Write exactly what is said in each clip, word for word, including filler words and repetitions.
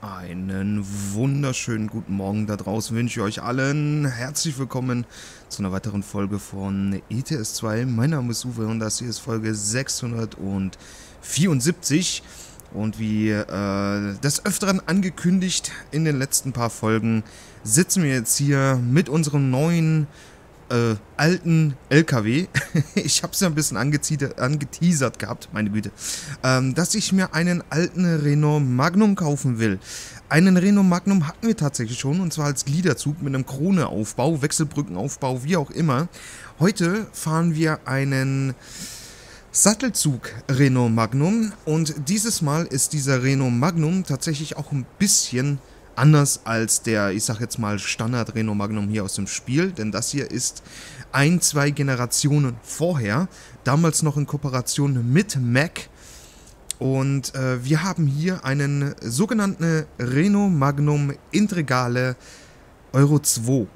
Einen wunderschönen guten Morgen da draußen wünsche ich euch allen. Herzlich willkommen zu einer weiteren Folge von E T S zwei. Mein Name ist Uwe und das hier ist Folge sechshundertvierundsiebzig. Und wie äh, des Öfteren angekündigt in den letzten paar Folgen, sitzen wir jetzt hier mit unserem neuen Äh, alten L K W. Ich habe es ja ein bisschen angeteasert gehabt, meine Güte, ähm, dass ich mir einen alten Renault Magnum kaufen will. Einen Renault Magnum hatten wir tatsächlich schon, und zwar als Gliederzug mit einem Kroneaufbau, Wechselbrückenaufbau, wie auch immer. Heute fahren wir einen Sattelzug Renault Magnum, und dieses Mal ist dieser Renault Magnum tatsächlich auch ein bisschen anders als der, ich sag jetzt mal, Standard Renault Magnum hier aus dem Spiel, denn das hier ist ein, zwei Generationen vorher, damals noch in Kooperation mit Mack, und äh, wir haben hier einen sogenannten Renault Magnum Integral Euro zwei.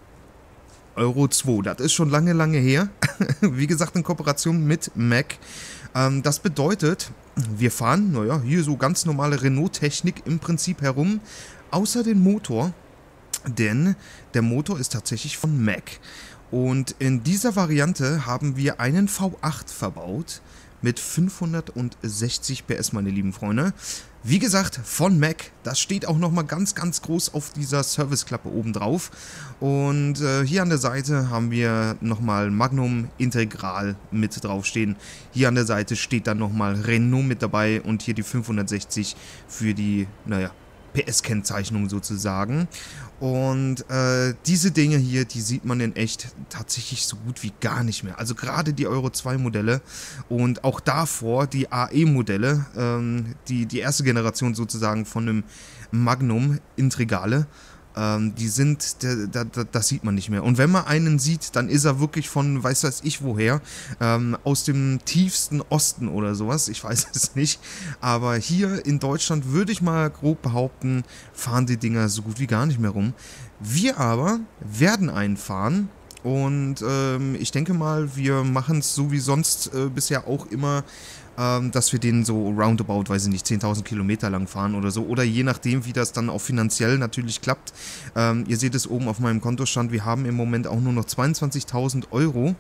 Euro zwei, das ist schon lange, lange her, wie gesagt in Kooperation mit Mack. Ähm, das bedeutet, wir fahren, naja, hier so ganz normale Renault-Technik im Prinzip herum, außer den Motor, denn der Motor ist tatsächlich von Mack. Und in dieser Variante haben wir einen V acht verbaut mit fünfhundertsechzig P S, meine lieben Freunde. Wie gesagt, von Mack, das steht auch nochmal ganz, ganz groß auf dieser Serviceklappe oben drauf. Und äh, hier an der Seite haben wir nochmal Magnum Integral mit draufstehen. Hier an der Seite steht dann nochmal Renault mit dabei und hier die fünfhundertsechzig für die, naja, P S-Kennzeichnung sozusagen. Und äh, diese Dinge hier, die sieht man in echt tatsächlich so gut wie gar nicht mehr. Also gerade die Euro zwei Modelle und auch davor die A E-Modelle, ähm, die, die erste Generation sozusagen von einem Magnum Integral, ähm, die sind, da, da, das sieht man nicht mehr. Und wenn man einen sieht, dann ist er wirklich von, weiß weiß ich woher, ähm, aus dem tiefsten Osten oder sowas, ich weiß es nicht. Aber hier in Deutschland würde ich mal grob behaupten, fahren die Dinger so gut wie gar nicht mehr rum. Wir aber werden einen fahren. Und ähm, ich denke mal, wir machen es so wie sonst äh, bisher auch immer, ähm, dass wir den so roundabout, weiß ich nicht, zehntausend Kilometer lang fahren oder so. Oder je nachdem, wie das dann auch finanziell natürlich klappt. Ähm, ihr seht es oben auf meinem Kontostand, wir haben im Moment auch nur noch zweiundzwanzigtausend Euro.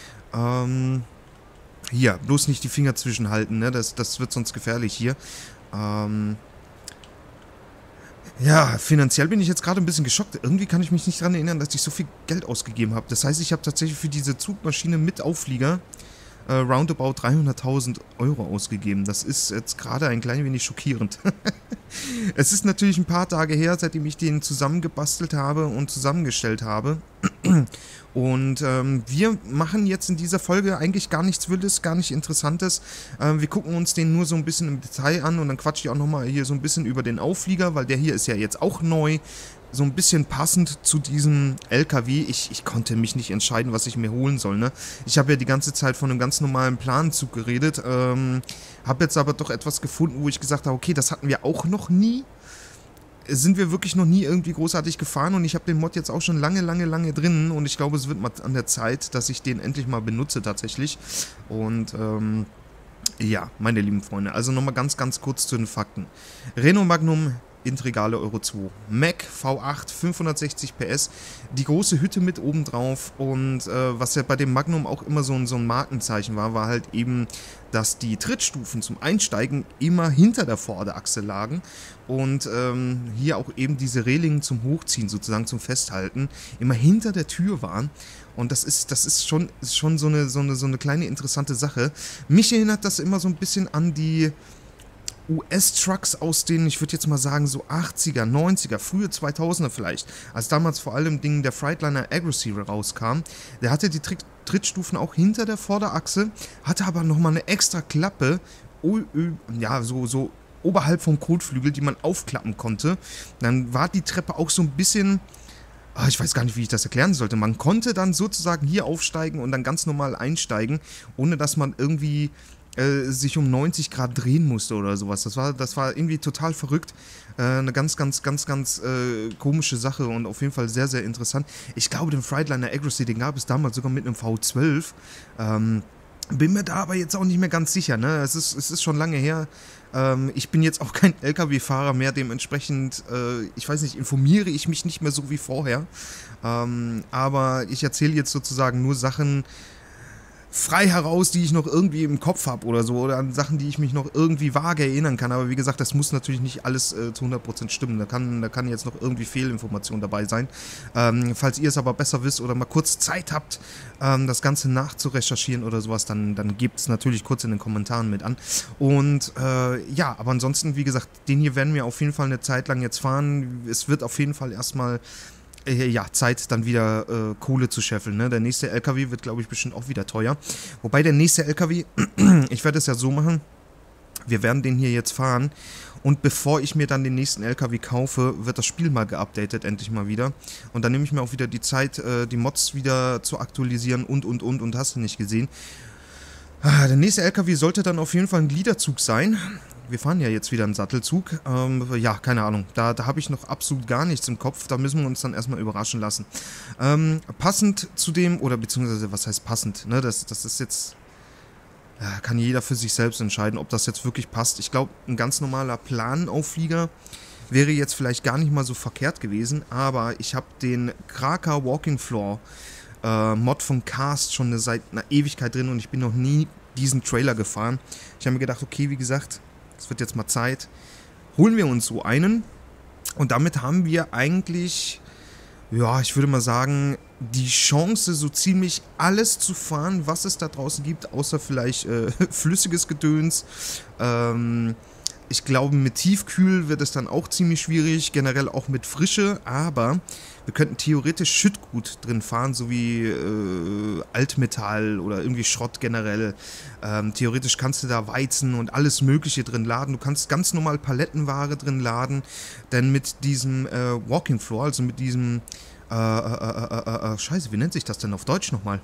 Ähm, hier, bloß nicht die Finger zwischenhalten, ne? das, das wird sonst gefährlich hier. Ähm... Ja, finanziell bin ich jetzt gerade ein bisschen geschockt. Irgendwie kann ich mich nicht daran erinnern, dass ich so viel Geld ausgegeben habe. Das heißt, ich habe tatsächlich für diese Zugmaschine mit Auflieger äh, roundabout dreihunderttausend Euro ausgegeben. Das ist jetzt gerade ein klein wenig schockierend. Es ist natürlich ein paar Tage her, seitdem ich den zusammengebastelt habe und zusammengestellt habe. Und ähm, wir machen jetzt in dieser Folge eigentlich gar nichts Wildes, gar nicht Interessantes. Ähm, wir gucken uns den nur so ein bisschen im Detail an und dann quatsche ich auch nochmal hier so ein bisschen über den Auflieger, weil der hier ist ja jetzt auch neu. So ein bisschen passend zu diesem L K W. Ich, ich konnte mich nicht entscheiden, was ich mir holen soll, ne? Ich habe ja die ganze Zeit von einem ganz normalen Planzug geredet. Ähm, habe jetzt aber doch etwas gefunden, wo ich gesagt habe, okay, das hatten wir auch noch nie. Sind wir wirklich noch nie irgendwie großartig gefahren, und ich habe den Mod jetzt auch schon lange, lange, lange drin, und ich glaube, es wird mal an der Zeit, dass ich den endlich mal benutze tatsächlich. Und ähm, ja, meine lieben Freunde, also nochmal ganz, ganz kurz zu den Fakten. Renault Magnum Integral Euro zwei, Mack V acht, fünfhundertsechzig P S, die große Hütte mit oben drauf, und äh, was ja bei dem Magnum auch immer so ein, so ein Markenzeichen war, war halt eben, dass die Trittstufen zum Einsteigen immer hinter der Vorderachse lagen und ähm, hier auch eben diese Reling zum Hochziehen, sozusagen zum Festhalten, immer hinter der Tür waren. Und das ist, das ist schon, ist schon so, eine, so, eine, so eine kleine interessante Sache. Mich erinnert das immer so ein bisschen an die U S-Trucks aus den, ich würde jetzt mal sagen, so achtziger, neunziger, frühe zweitausender vielleicht, als damals vor allem Ding der Freightliner Agassi rauskam. Der hatte die Tritt Trittstufen auch hinter der Vorderachse, hatte aber nochmal eine extra Klappe, ja, so, so oberhalb vom Kotflügel, die man aufklappen konnte. Dann war die Treppe auch so ein bisschen, oh, ich weiß gar nicht, wie ich das erklären sollte. Man konnte dann sozusagen hier aufsteigen und dann ganz normal einsteigen, ohne dass man irgendwie Äh, sich um neunzig Grad drehen musste oder sowas. Das war, das war irgendwie total verrückt. Äh, eine ganz, ganz, ganz, ganz äh, komische Sache und auf jeden Fall sehr, sehr interessant. Ich glaube, den Freightliner Agassi, den gab es damals sogar mit einem V zwölf. Ähm, Bin mir da aber jetzt auch nicht mehr ganz sicher, ne? Es ist, es ist schon lange her. Ähm, ich bin jetzt auch kein L K W-Fahrer mehr, dementsprechend, äh, ich weiß nicht, informiere ich mich nicht mehr so wie vorher. Ähm, aber ich erzähle jetzt sozusagen nur Sachen frei heraus, die ich noch irgendwie im Kopf habe oder so, oder an Sachen, die ich mich noch irgendwie vage erinnern kann. Aber wie gesagt, das muss natürlich nicht alles äh, zu hundert Prozent stimmen. Da kann, da kann jetzt noch irgendwie Fehlinformation dabei sein. Ähm, falls ihr es aber besser wisst oder mal kurz Zeit habt, ähm, das Ganze nachzurecherchieren oder sowas, dann, dann gebt es natürlich kurz in den Kommentaren mit an. Und äh, ja, aber ansonsten, wie gesagt, den hier werden wir auf jeden Fall eine Zeit lang jetzt fahren. Es wird auf jeden Fall erstmal ja, Zeit, dann wieder äh, Kohle zu scheffeln. Ne? Der nächste L K W wird, glaube ich, bestimmt auch wieder teuer. Wobei der nächste L K W, ich werde es ja so machen, wir werden den hier jetzt fahren und bevor ich mir dann den nächsten L K W kaufe, wird das Spiel mal geupdatet, endlich mal wieder. Und dann nehme ich mir auch wieder die Zeit, äh, die Mods wieder zu aktualisieren und, und, und, und hast du nicht gesehen. Ah, der nächste L K W sollte dann auf jeden Fall ein Gliederzug sein. Wir fahren ja jetzt wieder einen Sattelzug. Ähm, ja, keine Ahnung. Da, da habe ich noch absolut gar nichts im Kopf. Da müssen wir uns dann erstmal überraschen lassen. Ähm, passend zu dem, oder beziehungsweise, was heißt passend? Ne, das, das ist jetzt, ja, kann jeder für sich selbst entscheiden, ob das jetzt wirklich passt. Ich glaube, ein ganz normaler Planauflieger wäre jetzt vielleicht gar nicht mal so verkehrt gewesen. Aber ich habe den Kraka Walking Floor äh, Mod von Cast schon seit einer Ewigkeit drin und ich bin noch nie diesen Trailer gefahren. Ich habe mir gedacht, okay, wie gesagt, es wird jetzt mal Zeit. Holen wir uns so einen. Und damit haben wir eigentlich, ja, ich würde mal sagen, die Chance, so ziemlich alles zu fahren, was es da draußen gibt, außer vielleicht äh, flüssiges Gedöns. Ähm, ich glaube, mit Tiefkühl wird es dann auch ziemlich schwierig, generell auch mit Frische, aber wir könnten theoretisch Schüttgut drin fahren, sowie äh, Altmetall oder irgendwie Schrott generell. Ähm, theoretisch kannst du da Weizen und alles Mögliche drin laden. Du kannst ganz normal Palettenware drin laden, denn mit diesem äh, Walking Floor, also mit diesem, äh, äh, äh, äh, äh, scheiße, wie nennt sich das denn auf Deutsch nochmal?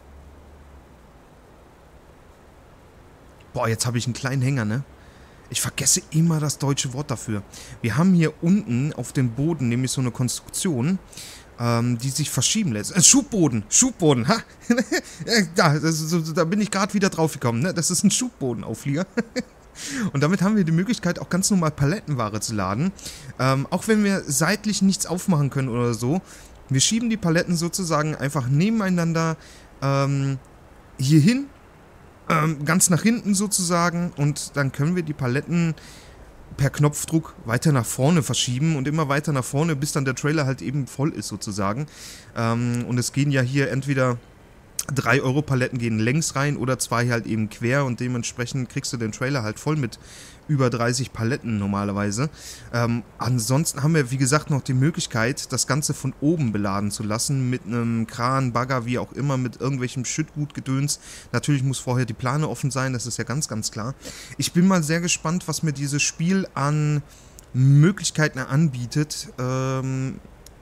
Boah, jetzt habe ich einen kleinen Hänger, ne? Ich vergesse immer das deutsche Wort dafür. Wir haben hier unten auf dem Boden nämlich so eine Konstruktion, ähm, die sich verschieben lässt. Äh, Schubboden, Schubboden, ha! da, das ist, da bin ich gerade wieder drauf gekommen, ne? Das ist ein Schubbodenauflieger. Und damit haben wir die Möglichkeit, auch ganz normal Palettenware zu laden. Ähm, auch wenn wir seitlich nichts aufmachen können oder so. Wir schieben die Paletten sozusagen einfach nebeneinander ähm, hier hin. Ähm, ganz nach hinten sozusagen und dann können wir die Paletten per Knopfdruck weiter nach vorne verschieben und immer weiter nach vorne, bis dann der Trailer halt eben voll ist sozusagen. Ähm, und es gehen ja hier entweder drei Euro Paletten gehen längs rein oder zwei halt eben quer und dementsprechend kriegst du den Trailer halt voll mit über dreißig Paletten normalerweise. Ähm, ansonsten haben wir, wie gesagt, noch die Möglichkeit, das Ganze von oben beladen zu lassen, mit einem Kran, Bagger, wie auch immer, mit irgendwelchem Schüttgutgedöns. Natürlich muss vorher die Plane offen sein, das ist ja ganz, ganz klar. Ich bin mal sehr gespannt, was mir dieses Spiel an Möglichkeiten anbietet, ähm,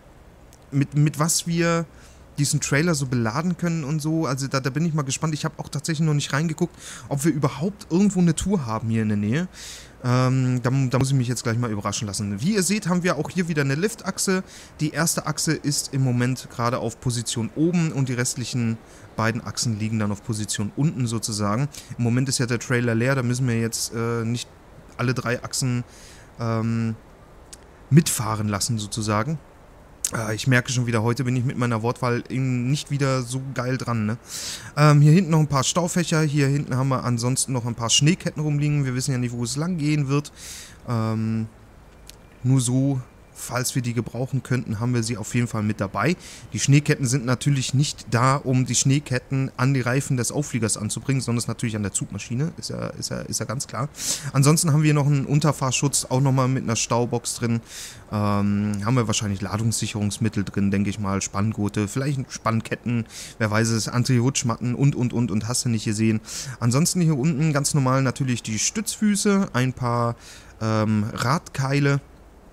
mit, mit was wir diesen Trailer so beladen können und so, also da, da bin ich mal gespannt. Ich habe auch tatsächlich noch nicht reingeguckt, ob wir überhaupt irgendwo eine Tour haben hier in der Nähe. Ähm, da, da muss ich mich jetzt gleich mal überraschen lassen. Wie ihr seht, haben wir auch hier wieder eine Liftachse. Die erste Achse ist im Moment gerade auf Position oben und die restlichen beiden Achsen liegen dann auf Position unten sozusagen. Im Moment ist ja der Trailer leer, da müssen wir jetzt äh, nicht alle drei Achsen ähm, mitfahren lassen sozusagen. Ich merke schon wieder, heute bin ich mit meiner Wortwahl nicht wieder so geil dran, ne? Ähm, hier hinten noch ein paar Staufächer, hier hinten haben wir ansonsten noch ein paar Schneeketten rumliegen. Wir wissen ja nicht, wo es lang gehen wird. Ähm, nur so, falls wir die gebrauchen könnten, haben wir sie auf jeden Fall mit dabei. Die Schneeketten sind natürlich nicht da, um die Schneeketten an die Reifen des Aufliegers anzubringen, sondern es natürlich an der Zugmaschine, ist ja, ist ja, ist ja ganz klar. Ansonsten haben wir noch einen Unterfahrschutz, auch nochmal mit einer Staubox drin. Ähm, haben wir wahrscheinlich Ladungssicherungsmittel drin, denke ich mal, Spanngurte, vielleicht Spannketten, wer weiß es, Anti-Rutschmatten und, und, und, und hast du nicht gesehen. Ansonsten hier unten ganz normal natürlich die Stützfüße, ein paar ähm, Radkeile.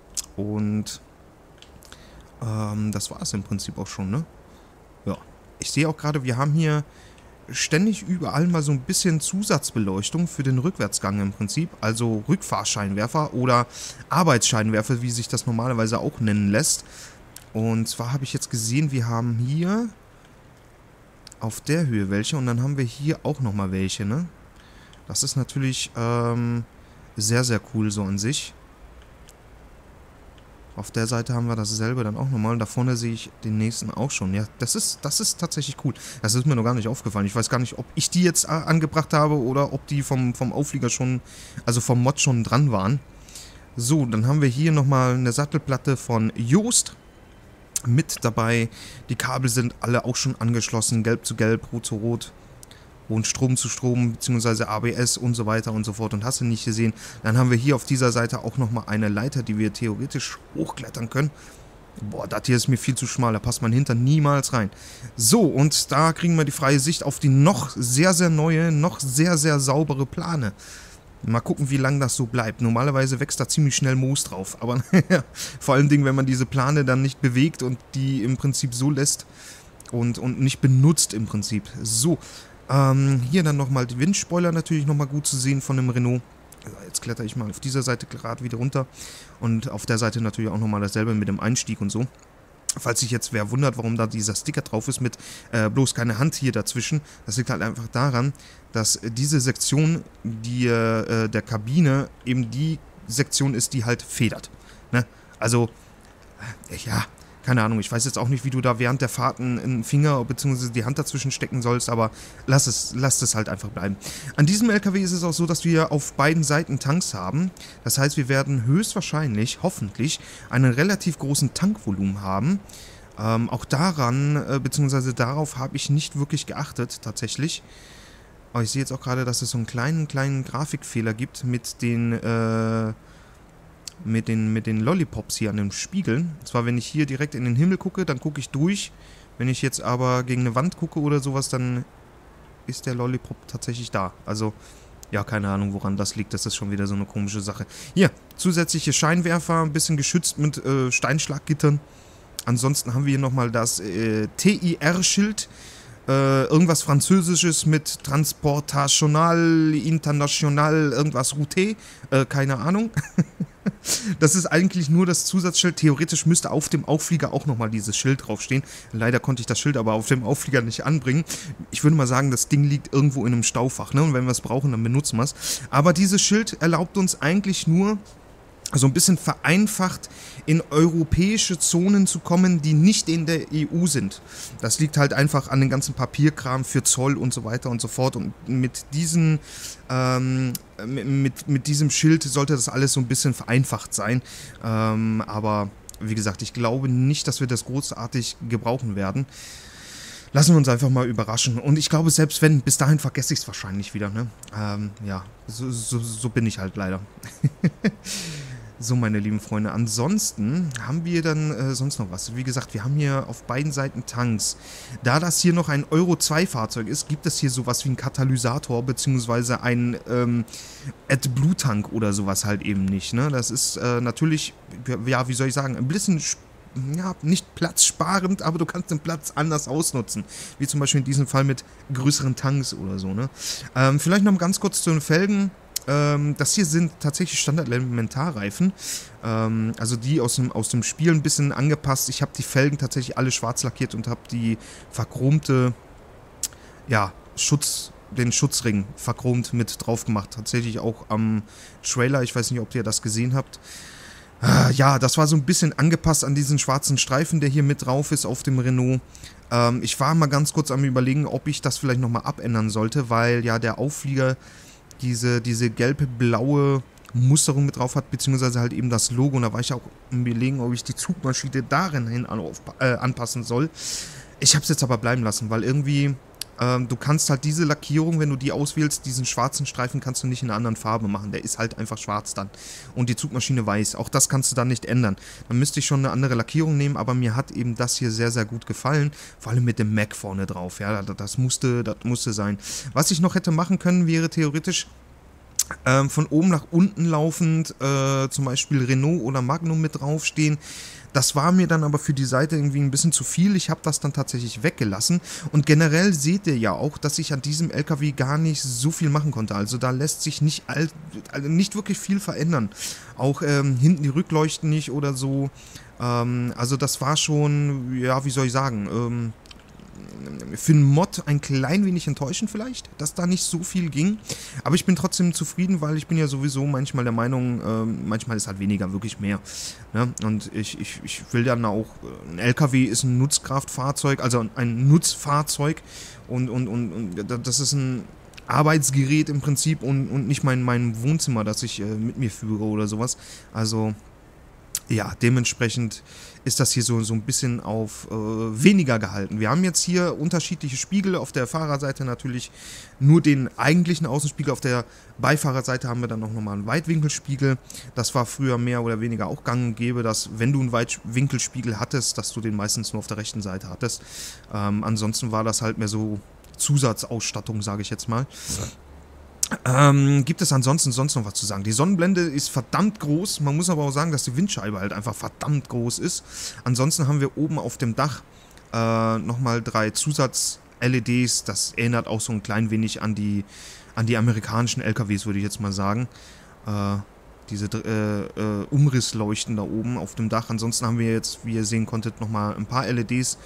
Und ähm, das war es im Prinzip auch schon, ne? Ja. Ich sehe auch gerade, wir haben hier ständig überall mal so ein bisschen Zusatzbeleuchtung für den Rückwärtsgang im Prinzip. Also Rückfahrscheinwerfer oder Arbeitsscheinwerfer, wie sich das normalerweise auch nennen lässt. Und zwar habe ich jetzt gesehen, wir haben hier auf der Höhe welche und dann haben wir hier auch nochmal welche, ne? Das ist natürlich ähm, sehr, sehr cool so an sich. Auf der Seite haben wir dasselbe dann auch nochmal. Und da vorne sehe ich den nächsten auch schon. Ja, das ist, das ist tatsächlich cool. Das ist mir noch gar nicht aufgefallen. Ich weiß gar nicht, ob ich die jetzt angebracht habe oder ob die vom, vom Auflieger schon, also vom Mod schon dran waren. So, dann haben wir hier nochmal eine Sattelplatte von Joost mit dabei. Die Kabel sind alle auch schon angeschlossen. Gelb zu Gelb, Rot zu Rot. Und Strom zu Strom, beziehungsweise A B S und so weiter und so fort. Und hast du nicht gesehen. Dann haben wir hier auf dieser Seite auch nochmal eine Leiter, die wir theoretisch hochklettern können. Boah, das hier ist mir viel zu schmal. Da passt mein Hintern niemals rein. So, und da kriegen wir die freie Sicht auf die noch sehr, sehr neue, noch sehr, sehr saubere Plane. Mal gucken, wie lange das so bleibt. Normalerweise wächst da ziemlich schnell Moos drauf. Aber vor allen Dingen, wenn man diese Plane dann nicht bewegt und die im Prinzip so lässt und, und nicht benutzt im Prinzip. So. Ähm, hier dann nochmal die Windspoiler natürlich nochmal gut zu sehen von dem Renault. Jetzt kletter ich mal auf dieser Seite gerade wieder runter. Und auf der Seite natürlich auch nochmal dasselbe mit dem Einstieg und so. Falls sich jetzt wer wundert, warum da dieser Sticker drauf ist mit äh, bloß keine Hand hier dazwischen. Das liegt halt einfach daran, dass diese Sektion die, äh, der Kabine eben die Sektion ist, die halt federt. Ne? Also, äh, ja... Keine Ahnung, ich weiß jetzt auch nicht, wie du da während der Fahrt einen Finger bzw. die Hand dazwischen stecken sollst, aber lass es, lass es halt einfach bleiben. An diesem L K W ist es auch so, dass wir auf beiden Seiten Tanks haben. Das heißt, wir werden höchstwahrscheinlich, hoffentlich, einen relativ großen Tankvolumen haben. Ähm, auch daran, äh, bzw. darauf habe ich nicht wirklich geachtet, tatsächlich. Aber ich sehe jetzt auch gerade, dass es so einen kleinen, kleinen Grafikfehler gibt mit den, äh... Mit den, mit den Lollipops hier an den Spiegeln. Und zwar, wenn ich hier direkt in den Himmel gucke, dann gucke ich durch. Wenn ich jetzt aber gegen eine Wand gucke oder sowas, dann ist der Lollipop tatsächlich da. Also, ja, keine Ahnung, woran das liegt. Das ist schon wieder so eine komische Sache. Hier, zusätzliche Scheinwerfer, ein bisschen geschützt mit äh, Steinschlaggittern. Ansonsten haben wir hier nochmal das äh, T I R-Schild. Äh, irgendwas Französisches mit Transportational, International, irgendwas Route. Äh, keine Ahnung. Das ist eigentlich nur das Zusatzschild. Theoretisch müsste auf dem Auflieger auch nochmal dieses Schild draufstehen. Leider konnte ich das Schild aber auf dem Auflieger nicht anbringen. Ich würde mal sagen, das Ding liegt irgendwo in einem Staufach, ne? Und wenn wir es brauchen, dann benutzen wir es. Aber dieses Schild erlaubt uns eigentlich nur, so ein bisschen vereinfacht in europäische Zonen zu kommen, die nicht in der E U sind. Das liegt halt einfach an den ganzen Papierkram für Zoll und so weiter und so fort. Und mit, diesen, ähm, mit, mit diesem Schild sollte das alles so ein bisschen vereinfacht sein. Ähm, aber wie gesagt, ich glaube nicht, dass wir das großartig gebrauchen werden. Lassen wir uns einfach mal überraschen. Und ich glaube, selbst wenn, bis dahin vergesse ich es wahrscheinlich wieder. Ne? Ähm, ja, so, so, so bin ich halt leider. So, meine lieben Freunde, ansonsten haben wir dann äh, sonst noch was. Wie gesagt, wir haben hier auf beiden Seiten Tanks. Da das hier noch ein Euro zwei Fahrzeug ist, gibt es hier sowas wie einen Katalysator, beziehungsweise einen ähm, AdBlue-Tank oder sowas halt eben nicht. Ne? Das ist äh, natürlich, ja, wie soll ich sagen, ein bisschen, ja, nicht platzsparend, aber du kannst den Platz anders ausnutzen. Wie zum Beispiel in diesem Fall mit größeren Tanks oder so. Ne? Ähm, vielleicht noch ganz kurz zu den Felgen. Das hier sind tatsächlich Standard-Elementarreifen, ähm, also die aus dem, aus dem Spiel ein bisschen angepasst. Ich habe die Felgen tatsächlich alle schwarz lackiert und habe die verchromte, ja, Schutz, den Schutzring verchromt mit drauf gemacht. Tatsächlich auch am Trailer, ich weiß nicht, ob ihr das gesehen habt. Äh, ja, das war so ein bisschen angepasst an diesen schwarzen Streifen, der hier mit drauf ist auf dem Renault. Ähm, ich war mal ganz kurz am Überlegen, ob ich das vielleicht nochmal abändern sollte, weil ja der Auflieger diese, diese gelb-blaue Musterung mit drauf hat, beziehungsweise halt eben das Logo. Und da war ich auch im Überlegen, ob ich die Zugmaschine darin hin an, äh, anpassen soll. Ich habe es jetzt aber bleiben lassen, weil irgendwie, ähm, du kannst halt diese Lackierung, wenn du die auswählst, diesen schwarzen Streifen kannst du nicht in einer anderen Farbe machen. Der ist halt einfach schwarz dann. Und die Zugmaschine weiß. Auch das kannst du dann nicht ändern. Dann müsste ich schon eine andere Lackierung nehmen, aber mir hat eben das hier sehr, sehr gut gefallen. Vor allem mit dem Mac vorne drauf. Ja, das musste, das musste sein. Was ich noch hätte machen können, wäre theoretisch ähm, von oben nach unten laufend, äh, zum Beispiel Renault oder Magnum mit draufstehen. Das war mir dann aber für die Seite irgendwie ein bisschen zu viel. Ich habe das dann tatsächlich weggelassen. Und generell seht ihr ja auch, dass ich an diesem L K W gar nicht so viel machen konnte. Also da lässt sich nicht, all, nicht wirklich viel verändern. Auch ähm, hinten die Rückleuchten nicht oder so. Ähm, also das war schon, ja, wie soll ich sagen, ähm, für einen Mod ein klein wenig enttäuschend vielleicht, dass da nicht so viel ging. Aber ich bin trotzdem zufrieden, weil ich bin ja sowieso manchmal der Meinung, äh, manchmal ist halt weniger wirklich mehr. Ne? Und ich, ich, ich will dann auch, ein L K W ist ein Nutzkraftfahrzeug, also ein Nutzfahrzeug und, und, und, und das ist ein Arbeitsgerät im Prinzip und, und nicht mein, mein Wohnzimmer, das ich äh, mit mir führe oder sowas. Also ja, dementsprechend ist das hier so, so ein bisschen auf äh, weniger gehalten. Wir haben jetzt hier unterschiedliche Spiegel. Auf der Fahrerseite natürlich nur den eigentlichen Außenspiegel. Auf der Beifahrerseite haben wir dann auch nochmal einen Weitwinkelspiegel. Das war früher mehr oder weniger auch gang und gäbe, dass wenn du einen Weitwinkelspiegel hattest, dass du den meistens nur auf der rechten Seite hattest. Ähm, ansonsten war das halt mehr so Zusatzausstattung, sage ich jetzt mal. Ähm, gibt es ansonsten sonst noch was zu sagen? Die Sonnenblende ist verdammt groß. Man muss aber auch sagen, dass die Windscheibe halt einfach verdammt groß ist. Ansonsten haben wir oben auf dem Dach äh, nochmal drei Zusatz-L E Ds. Das erinnert auch so ein klein wenig an die, an die amerikanischen L K Ws, würde ich jetzt mal sagen. Äh, diese äh, äh, Umrissleuchten da oben auf dem Dach. Ansonsten haben wir jetzt, wie ihr sehen konntet, nochmal ein paar L E Ds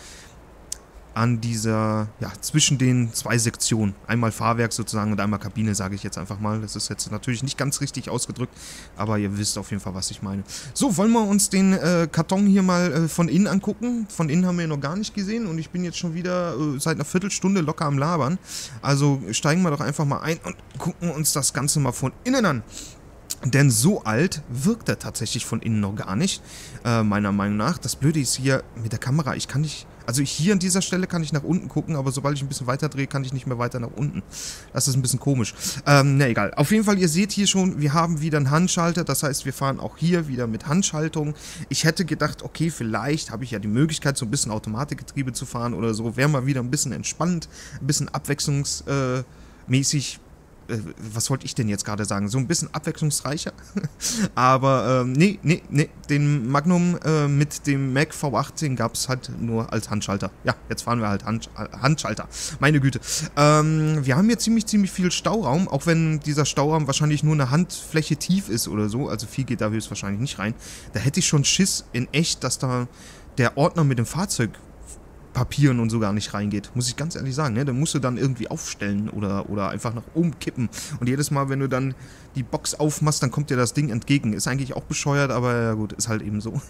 an dieser, ja, zwischen den zwei Sektionen. Einmal Fahrwerk sozusagen und einmal Kabine, sage ich jetzt einfach mal. Das ist jetzt natürlich nicht ganz richtig ausgedrückt, aber ihr wisst auf jeden Fall, was ich meine. So, wollen wir uns den äh, Karton hier mal äh, von innen angucken? Von innen haben wir ihn noch gar nicht gesehen und ich bin jetzt schon wieder äh, seit einer Viertelstunde locker am Labern. Also steigen wir doch einfach mal ein und gucken uns das Ganze mal von innen an. Denn so alt wirkt er tatsächlich von innen noch gar nicht, äh, meiner Meinung nach. Das Blöde ist hier mit der Kamera, ich kann nicht, also hier an dieser Stelle kann ich nach unten gucken, aber sobald ich ein bisschen weiter drehe, kann ich nicht mehr weiter nach unten. Das ist ein bisschen komisch. Ähm, na egal. Auf jeden Fall, ihr seht hier schon, wir haben wieder einen Handschalter, das heißt, wir fahren auch hier wieder mit Handschaltung. Ich hätte gedacht, okay, vielleicht habe ich ja die Möglichkeit, so ein bisschen Automatikgetriebe zu fahren oder so. Wäre mal wieder ein bisschen entspannt, ein bisschen abwechslungsmäßig. Was wollte ich denn jetzt gerade sagen? So ein bisschen abwechslungsreicher. Aber ähm, nee, nee, nee. Den Magnum äh, mit dem Mac V acht, den gab es halt nur als Handschalter. Ja, jetzt fahren wir halt Hand, Handschalter. Meine Güte. Ähm, wir haben hier ziemlich, ziemlich viel Stauraum, auch wenn dieser Stauraum wahrscheinlich nur eine Handfläche tief ist oder so. Also viel geht da höchstwahrscheinlich nicht rein. Da hätte ich schon Schiss in echt, dass da der Ordner mit dem Fahrzeug Papieren und so gar nicht reingeht, muss ich ganz ehrlich sagen, ne? Den musst du dann irgendwie aufstellen oder, oder einfach nach oben kippen und jedes Mal, wenn du dann die Box aufmachst, dann kommt dir das Ding entgegen. Ist eigentlich auch bescheuert, aber ja gut, ist halt eben so.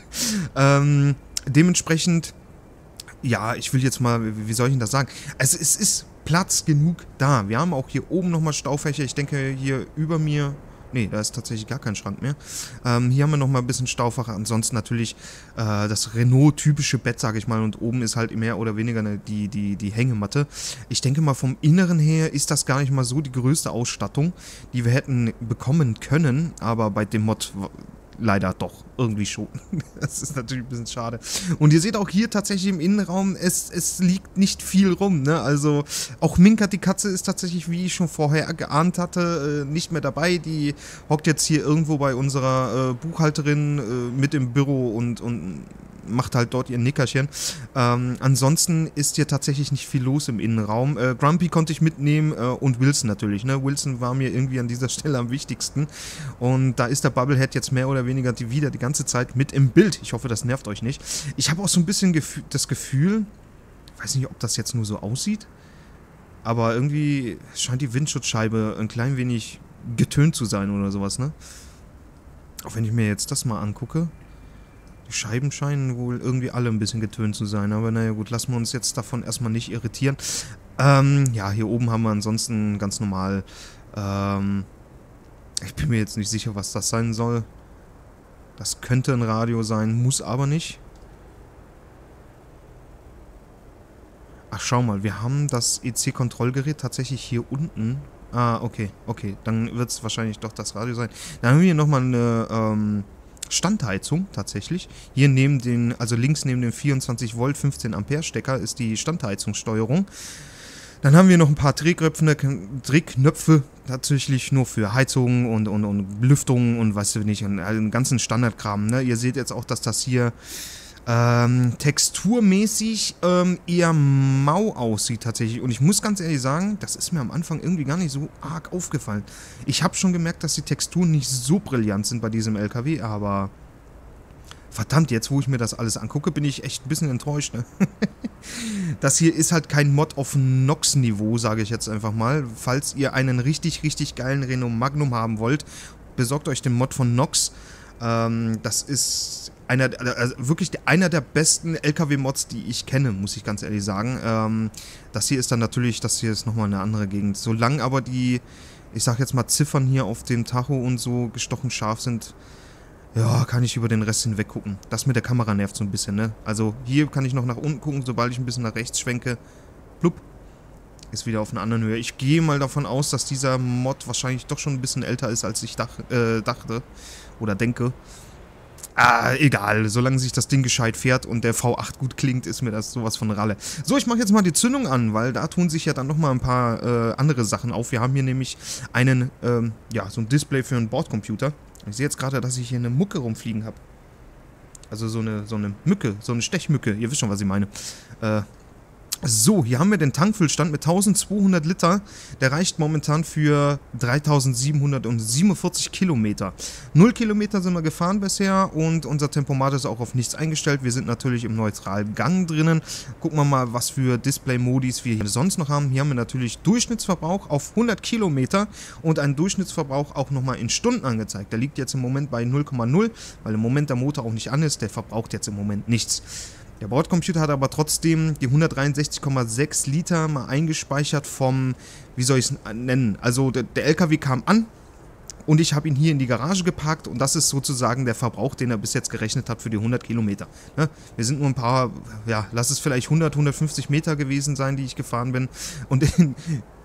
ähm, dementsprechend, ja, ich will jetzt mal, wie soll ich denn das sagen? Also es ist Platz genug da. Wir haben auch hier oben nochmal Staufächer, ich denke hier über mir. Nee, da ist tatsächlich gar kein Schrank mehr. Ähm, hier haben wir nochmal ein bisschen Staufach. Ansonsten natürlich äh, das Renault-typische Bett, sage ich mal. Und oben ist halt mehr oder weniger eine, die, die, die Hängematte. Ich denke mal, vom Inneren her ist das gar nicht mal so die größte Ausstattung, die wir hätten bekommen können. Aber bei dem Mod leider doch irgendwie schon. Das ist natürlich ein bisschen schade. Und ihr seht auch hier tatsächlich im Innenraum, es, es liegt nicht viel rum, ne? Also auch Minkert, die Katze, ist tatsächlich, wie ich schon vorher geahnt hatte, nicht mehr dabei. Die hockt jetzt hier irgendwo bei unserer äh, Buchhalterin äh, mit im Büro und, und macht halt dort ihr Nickerchen. Ähm, ansonsten ist hier tatsächlich nicht viel los im Innenraum. Äh, Grumpy konnte ich mitnehmen äh, und Wilson natürlich, ne? Wilson war mir irgendwie an dieser Stelle am wichtigsten. Und da ist der Bubblehead jetzt mehr oder weniger die, wieder die ganze Zeit mit im Bild. Ich hoffe, das nervt euch nicht. Ich habe auch so ein bisschen Gef- das Gefühl, ich weiß nicht, ob das jetzt nur so aussieht, aber irgendwie scheint die Windschutzscheibe ein klein wenig getönt zu sein oder sowas, ne? Auch wenn ich mir jetzt das mal angucke. Die Scheiben scheinen wohl irgendwie alle ein bisschen getönt zu sein. Aber naja gut, lassen wir uns jetzt davon erstmal nicht irritieren. Ähm, ja, hier oben haben wir ansonsten ganz normal. Ähm, ich bin mir jetzt nicht sicher, was das sein soll. Das könnte ein Radio sein, muss aber nicht. Ach, schau mal, wir haben das E C-Kontrollgerät tatsächlich hier unten. Ah, okay, okay. Dann wird es wahrscheinlich doch das Radio sein. Dann haben wir hier nochmal eine, ähm... Standheizung tatsächlich. Hier neben den, also links neben dem vierundzwanzig Volt fünfzehn Ampere Stecker ist die Standheizungssteuerung. Dann haben wir noch ein paar Drehknöpfe, Drehknöpfe tatsächlich nur für Heizung und, und, und Lüftung und was weiß ich, und einen ganzen Standardkram. Ne? Ihr seht jetzt auch, dass das hier ähm, texturmäßig ähm, eher mau aussieht tatsächlich. Und ich muss ganz ehrlich sagen, das ist mir am Anfang irgendwie gar nicht so arg aufgefallen. Ich habe schon gemerkt, dass die Texturen nicht so brillant sind bei diesem L K W, aber verdammt, jetzt wo ich mir das alles angucke, bin ich echt ein bisschen enttäuscht. Ne? das hier ist halt kein Mod auf Nox-Niveau, sage ich jetzt einfach mal. Falls ihr einen richtig, richtig geilen Renault Magnum haben wollt, besorgt euch den Mod von Nox. Ähm, das ist einer, also wirklich einer der besten L K W-Mods, die ich kenne, muss ich ganz ehrlich sagen. Ähm, das hier ist dann natürlich, das hier ist nochmal eine andere Gegend. Solange aber die, ich sag jetzt mal, Ziffern hier auf dem Tacho und so gestochen scharf sind, ja, kann ich über den Rest hinweg gucken. Das mit der Kamera nervt so ein bisschen, ne? Also hier kann ich noch nach unten gucken, sobald ich ein bisschen nach rechts schwenke, plupp, ist wieder auf einer anderen Höhe. Ich gehe mal davon aus, dass dieser Mod wahrscheinlich doch schon ein bisschen älter ist, als ich dach, äh, dachte oder denke. Ah, egal. Solange sich das Ding gescheit fährt und der V acht gut klingt, ist mir das sowas von Ralle. So, ich mache jetzt mal die Zündung an, weil da tun sich ja dann nochmal ein paar äh, andere Sachen auf. Wir haben hier nämlich einen, ähm, ja, so ein Display für einen Bordcomputer. Ich sehe jetzt gerade, dass ich hier eine Mucke rumfliegen habe. Also so eine, so eine Mücke, so eine Stechmücke. Ihr wisst schon, was ich meine. Äh, So, hier haben wir den Tankfüllstand mit eintausendzweihundert Liter. Der reicht momentan für dreitausendsiebenhundertsiebenundvierzig Kilometer. null Kilometer sind wir gefahren bisher und unser Tempomat ist auch auf nichts eingestellt. Wir sind natürlich im neutralen Gang drinnen. Gucken wir mal, was für Display-Modis wir hier sonst noch haben. Hier haben wir natürlich Durchschnittsverbrauch auf hundert Kilometer und einen Durchschnittsverbrauch auch nochmal in Stunden angezeigt. Der liegt jetzt im Moment bei null Komma null, weil im Moment der Motor auch nicht an ist. Der verbraucht jetzt im Moment nichts. Der Bordcomputer hat aber trotzdem die hundertdreiundsechzig Komma sechs Liter mal eingespeichert vom, wie soll ich es nennen, also der, der L K W kam an und ich habe ihn hier in die Garage geparkt und das ist sozusagen der Verbrauch, den er bis jetzt gerechnet hat für die hundert Kilometer. Ne? Wir sind nur ein paar, ja, lass es vielleicht hundert, hundertfünfzig Meter gewesen sein, die ich gefahren bin und in,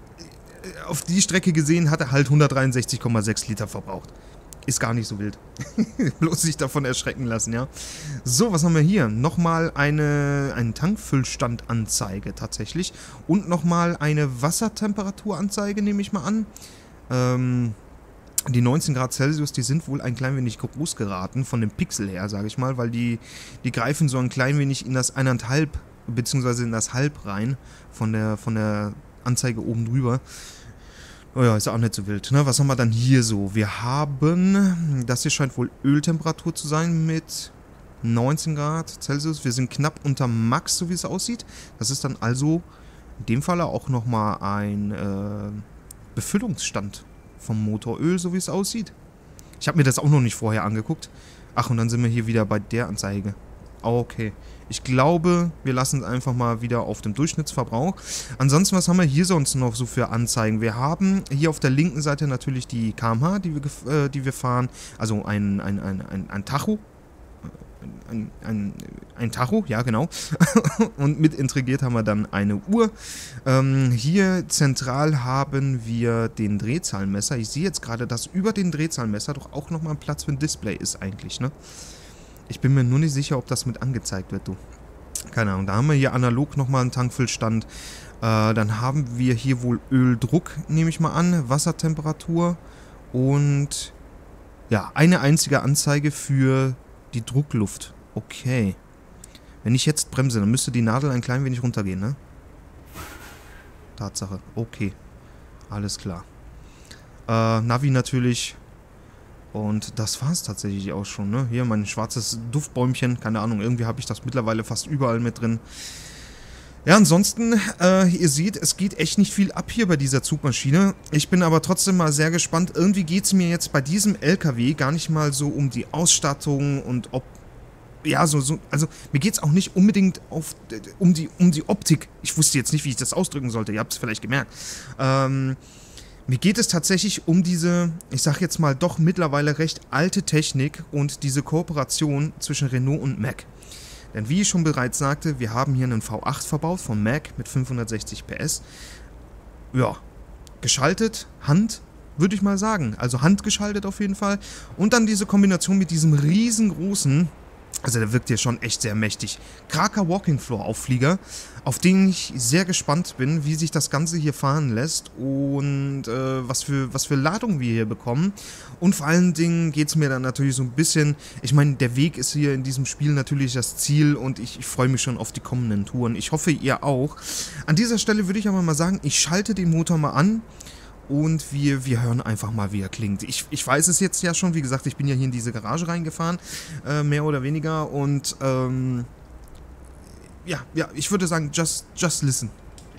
auf die Strecke gesehen hat er halt hundertdreiundsechzig Komma sechs Liter verbraucht. Ist gar nicht so wild. Bloß sich davon erschrecken lassen, ja. So, was haben wir hier? Nochmal eine, eine Tankfüllstandanzeige tatsächlich. Und nochmal eine Wassertemperaturanzeige, nehme ich mal an. Ähm, die neunzehn Grad Celsius, die sind wohl ein klein wenig groß geraten, von dem Pixel her, sage ich mal. Weil die, die greifen so ein klein wenig in das eineinhalb, beziehungsweise in das Halb rein, von der, von der Anzeige oben drüber. Oh ja, ist auch nicht so wild. Ne? Was haben wir dann hier so? Wir haben, das hier scheint wohl Öltemperatur zu sein mit neunzehn Grad Celsius. Wir sind knapp unter Max, so wie es aussieht. Das ist dann also in dem Falle auch nochmal ein äh, Befüllungsstand vom Motoröl, so wie es aussieht. Ich habe mir das auch noch nicht vorher angeguckt. Ach, und dann sind wir hier wieder bei der Anzeige. Okay. Ich glaube, wir lassen es einfach mal wieder auf dem Durchschnittsverbrauch. Ansonsten, was haben wir hier sonst noch so für Anzeigen? Wir haben hier auf der linken Seite natürlich die K M H, die wir, äh, die wir fahren. Also ein, ein, ein, ein, ein Tacho. Ein, ein, ein Tacho, ja genau. Und mit integriert haben wir dann eine Uhr. Ähm, hier zentral haben wir den Drehzahlmesser. Ich sehe jetzt gerade, dass über den Drehzahlmesser doch auch nochmal ein Platz für ein Display ist eigentlich, ne? Ich bin mir nur nicht sicher, ob das mit angezeigt wird, du. Keine Ahnung. Da haben wir hier analog nochmal einen Tankfüllstand. Äh, dann haben wir hier wohl Öldruck, nehme ich mal an. Wassertemperatur. Und ja, eine einzige Anzeige für die Druckluft. Okay. Wenn ich jetzt bremse, dann müsste die Nadel ein klein wenig runtergehen, ne? Tatsache. Okay. Alles klar. Äh, Navi natürlich. Und das war es tatsächlich auch schon, ne? Hier mein schwarzes Duftbäumchen, keine Ahnung, irgendwie habe ich das mittlerweile fast überall mit drin. Ja, ansonsten, äh, ihr seht, es geht echt nicht viel ab hier bei dieser Zugmaschine. Ich bin aber trotzdem mal sehr gespannt. Irgendwie geht es mir jetzt bei diesem L K W gar nicht mal so um die Ausstattung und ob... Ja, so, so, also mir geht es auch nicht unbedingt auf, um, die, um die Optik. Ich wusste jetzt nicht, wie ich das ausdrücken sollte, ihr habt es vielleicht gemerkt. Ähm... Mir geht es tatsächlich um diese, ich sag jetzt mal, doch mittlerweile recht alte Technik und diese Kooperation zwischen Renault und Mack. Denn wie ich schon bereits sagte, wir haben hier einen V acht verbaut von Mack mit fünfhundertsechzig P S. Ja, geschaltet, Hand, würde ich mal sagen. Also handgeschaltet auf jeden Fall. Und dann diese Kombination mit diesem riesengroßen... Also der wirkt hier schon echt sehr mächtig. Kraker Walking Floor Aufflieger, auf den ich sehr gespannt bin, wie sich das Ganze hier fahren lässt und äh, was für, was für Ladung wir hier bekommen. Und vor allen Dingen geht es mir dann natürlich so ein bisschen, ich meine, der Weg ist hier in diesem Spiel natürlich das Ziel und ich, ich freue mich schon auf die kommenden Touren. Ich hoffe, ihr auch. An dieser Stelle würde ich aber mal sagen, ich schalte den Motor mal an. Und wir, wir hören einfach mal, wie er klingt. Ich, ich weiß es jetzt ja schon, wie gesagt, ich bin ja hier in diese Garage reingefahren, äh, mehr oder weniger. Und ähm, ja, ja, ich würde sagen, just, just listen.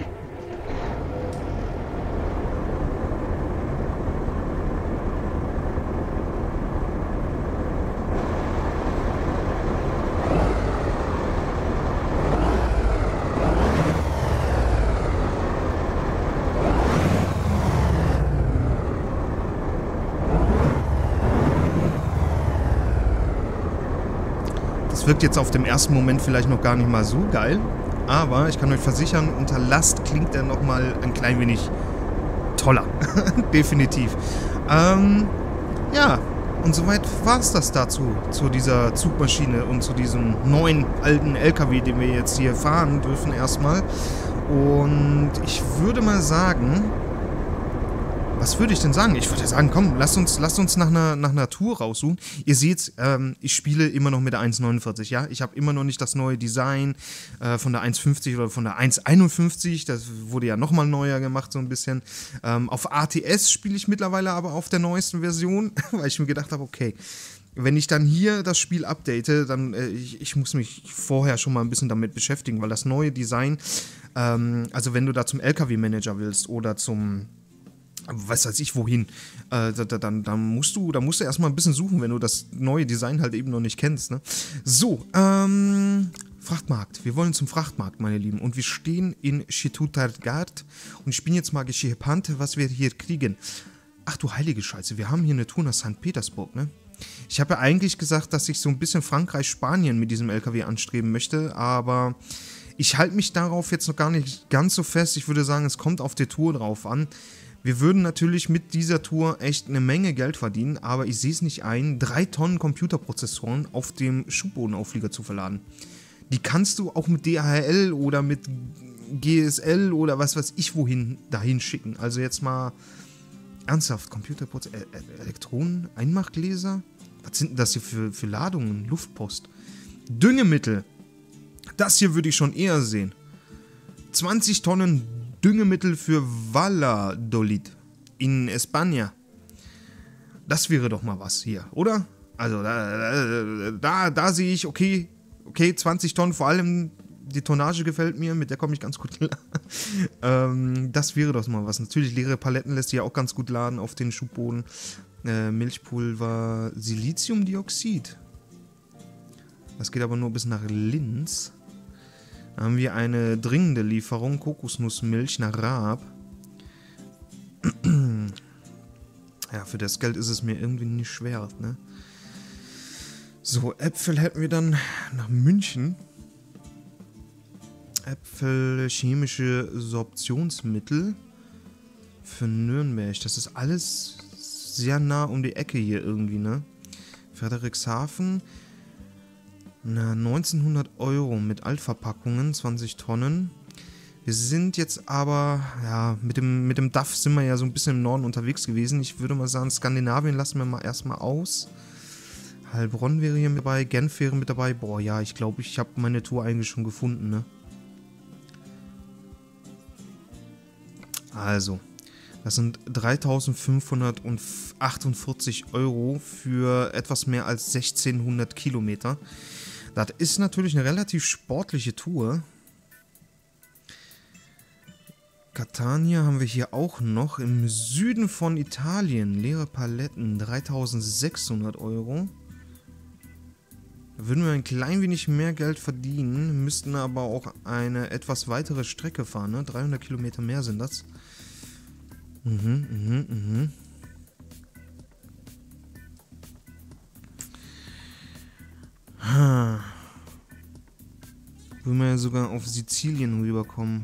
Das wirkt jetzt auf dem ersten Moment vielleicht noch gar nicht mal so geil, aber ich kann euch versichern, unter Last klingt er nochmal ein klein wenig toller. Definitiv. Ähm, ja, und soweit war es das dazu, zu dieser Zugmaschine und zu diesem neuen alten L K W, den wir jetzt hier fahren dürfen erstmal. Und ich würde mal sagen, was würde ich denn sagen? Ich würde sagen, komm, lasst uns, lasst uns nach einer, nach einer Tour raussuchen. Ihr seht, ähm, ich spiele immer noch mit der eins neunundvierzig, ja? Ich habe immer noch nicht das neue Design äh, von der eins fünfzig oder von der eins einundfünfzig. Das wurde ja nochmal neuer gemacht, so ein bisschen. Ähm, auf A T S spiele ich mittlerweile aber auf der neuesten Version, weil ich mir gedacht habe, okay, wenn ich dann hier das Spiel update, dann äh, ich, ich muss mich vorher schon mal ein bisschen damit beschäftigen, weil das neue Design, ähm, also wenn du da zum L K W-Manager willst oder zum was weiß ich wohin, äh, dann, dann, musst du, dann musst du erstmal ein bisschen suchen, wenn du das neue Design halt eben noch nicht kennst, ne? So, ähm, Frachtmarkt. Wir wollen zum Frachtmarkt, meine Lieben. Und wir stehen in Chitutargard und ich bin jetzt mal gespannt, was wir hier kriegen. Ach du heilige Scheiße, wir haben hier eine Tour nach Sankt Petersburg, ne? Ich habe ja eigentlich gesagt, dass ich so ein bisschen Frankreich, Spanien mit diesem L K W anstreben möchte, aber ich halte mich darauf jetzt noch gar nicht ganz so fest. Ich würde sagen, es kommt auf die Tour drauf an. Wir würden natürlich mit dieser Tour echt eine Menge Geld verdienen, aber ich sehe es nicht ein, drei Tonnen Computerprozessoren auf dem Schubbodenauflieger zu verladen. Die kannst du auch mit D H L oder mit G S L oder was weiß ich wohin dahin schicken. Also jetzt mal ernsthaft, Computerprozessoren, äh, Elektronen, Einmachgläser? Was sind denn das hier für, für Ladungen? Luftpost. Düngemittel. Das hier würde ich schon eher sehen. zwanzig Tonnen Düngemittel für Valladolid in España. Das wäre doch mal was hier, oder? Also da, da, da sehe ich, okay, okay, zwanzig Tonnen, vor allem die Tonnage gefällt mir, mit der komme ich ganz gut klar. ähm, das wäre doch mal was. Natürlich, leere Paletten lässt sich ja auch ganz gut laden auf den Schubboden. Äh, Milchpulver, Siliziumdioxid. Das geht aber nur bis nach Linz. Da haben wir eine dringende Lieferung, Kokosnussmilch nach Raab. Ja, für das Geld ist es mir irgendwie nicht schwer, ne? So, Äpfel hätten wir dann nach München. Äpfel, chemische Sorptionsmittel für Nürnberg. Das ist alles sehr nah um die Ecke hier irgendwie, ne? Friedrichshafen. Na, neunzehnhundert Euro mit Altverpackungen, zwanzig Tonnen. Wir sind jetzt aber, ja, mit dem, mit dem D A F sind wir ja so ein bisschen im Norden unterwegs gewesen. Ich würde mal sagen, Skandinavien lassen wir mal erstmal aus. Heilbronn wäre hier mit dabei, Genf wäre mit dabei. Boah, ja, ich glaube, ich habe meine Tour eigentlich schon gefunden, ne? Also, das sind dreitausendfünfhundertachtundvierzig Euro für etwas mehr als sechzehnhundert Kilometer. Das ist natürlich eine relativ sportliche Tour. Catania haben wir hier auch noch. Im Süden von Italien. Leere Paletten. dreitausendsechshundert Euro. Da würden wir ein klein wenig mehr Geld verdienen. Müssten aber auch eine etwas weitere Strecke fahren. Ne? dreihundert Kilometer mehr sind das. Mhm, mhm, mhm. Ha. Würden wir ja sogar auf Sizilien rüberkommen.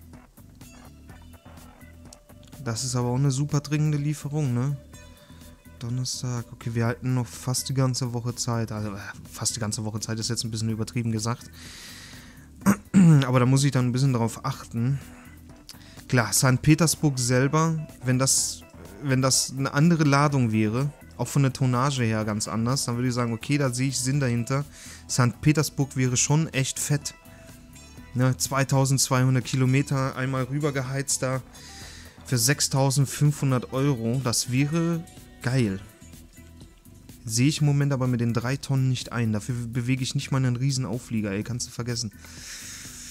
Das ist aber auch eine super dringende Lieferung, ne? Donnerstag. Okay, wir halten noch fast die ganze Woche Zeit. Also, äh, fast die ganze Woche Zeit ist jetzt ein bisschen übertrieben gesagt. Aber da muss ich dann ein bisschen drauf achten. Klar, Sankt Petersburg selber, wenn das, wenn das eine andere Ladung wäre, auch von der Tonnage her ganz anders, dann würde ich sagen, okay, da sehe ich Sinn dahinter. Sankt Petersburg wäre schon echt fett. Ne, zweitausendzweihundert Kilometer einmal rübergeheizt da für sechstausendfünfhundert Euro. Das wäre geil. Sehe ich im Moment aber mit den drei Tonnen nicht ein. Dafür bewege ich nicht mal einen riesen Auflieger, ey, kannst du vergessen.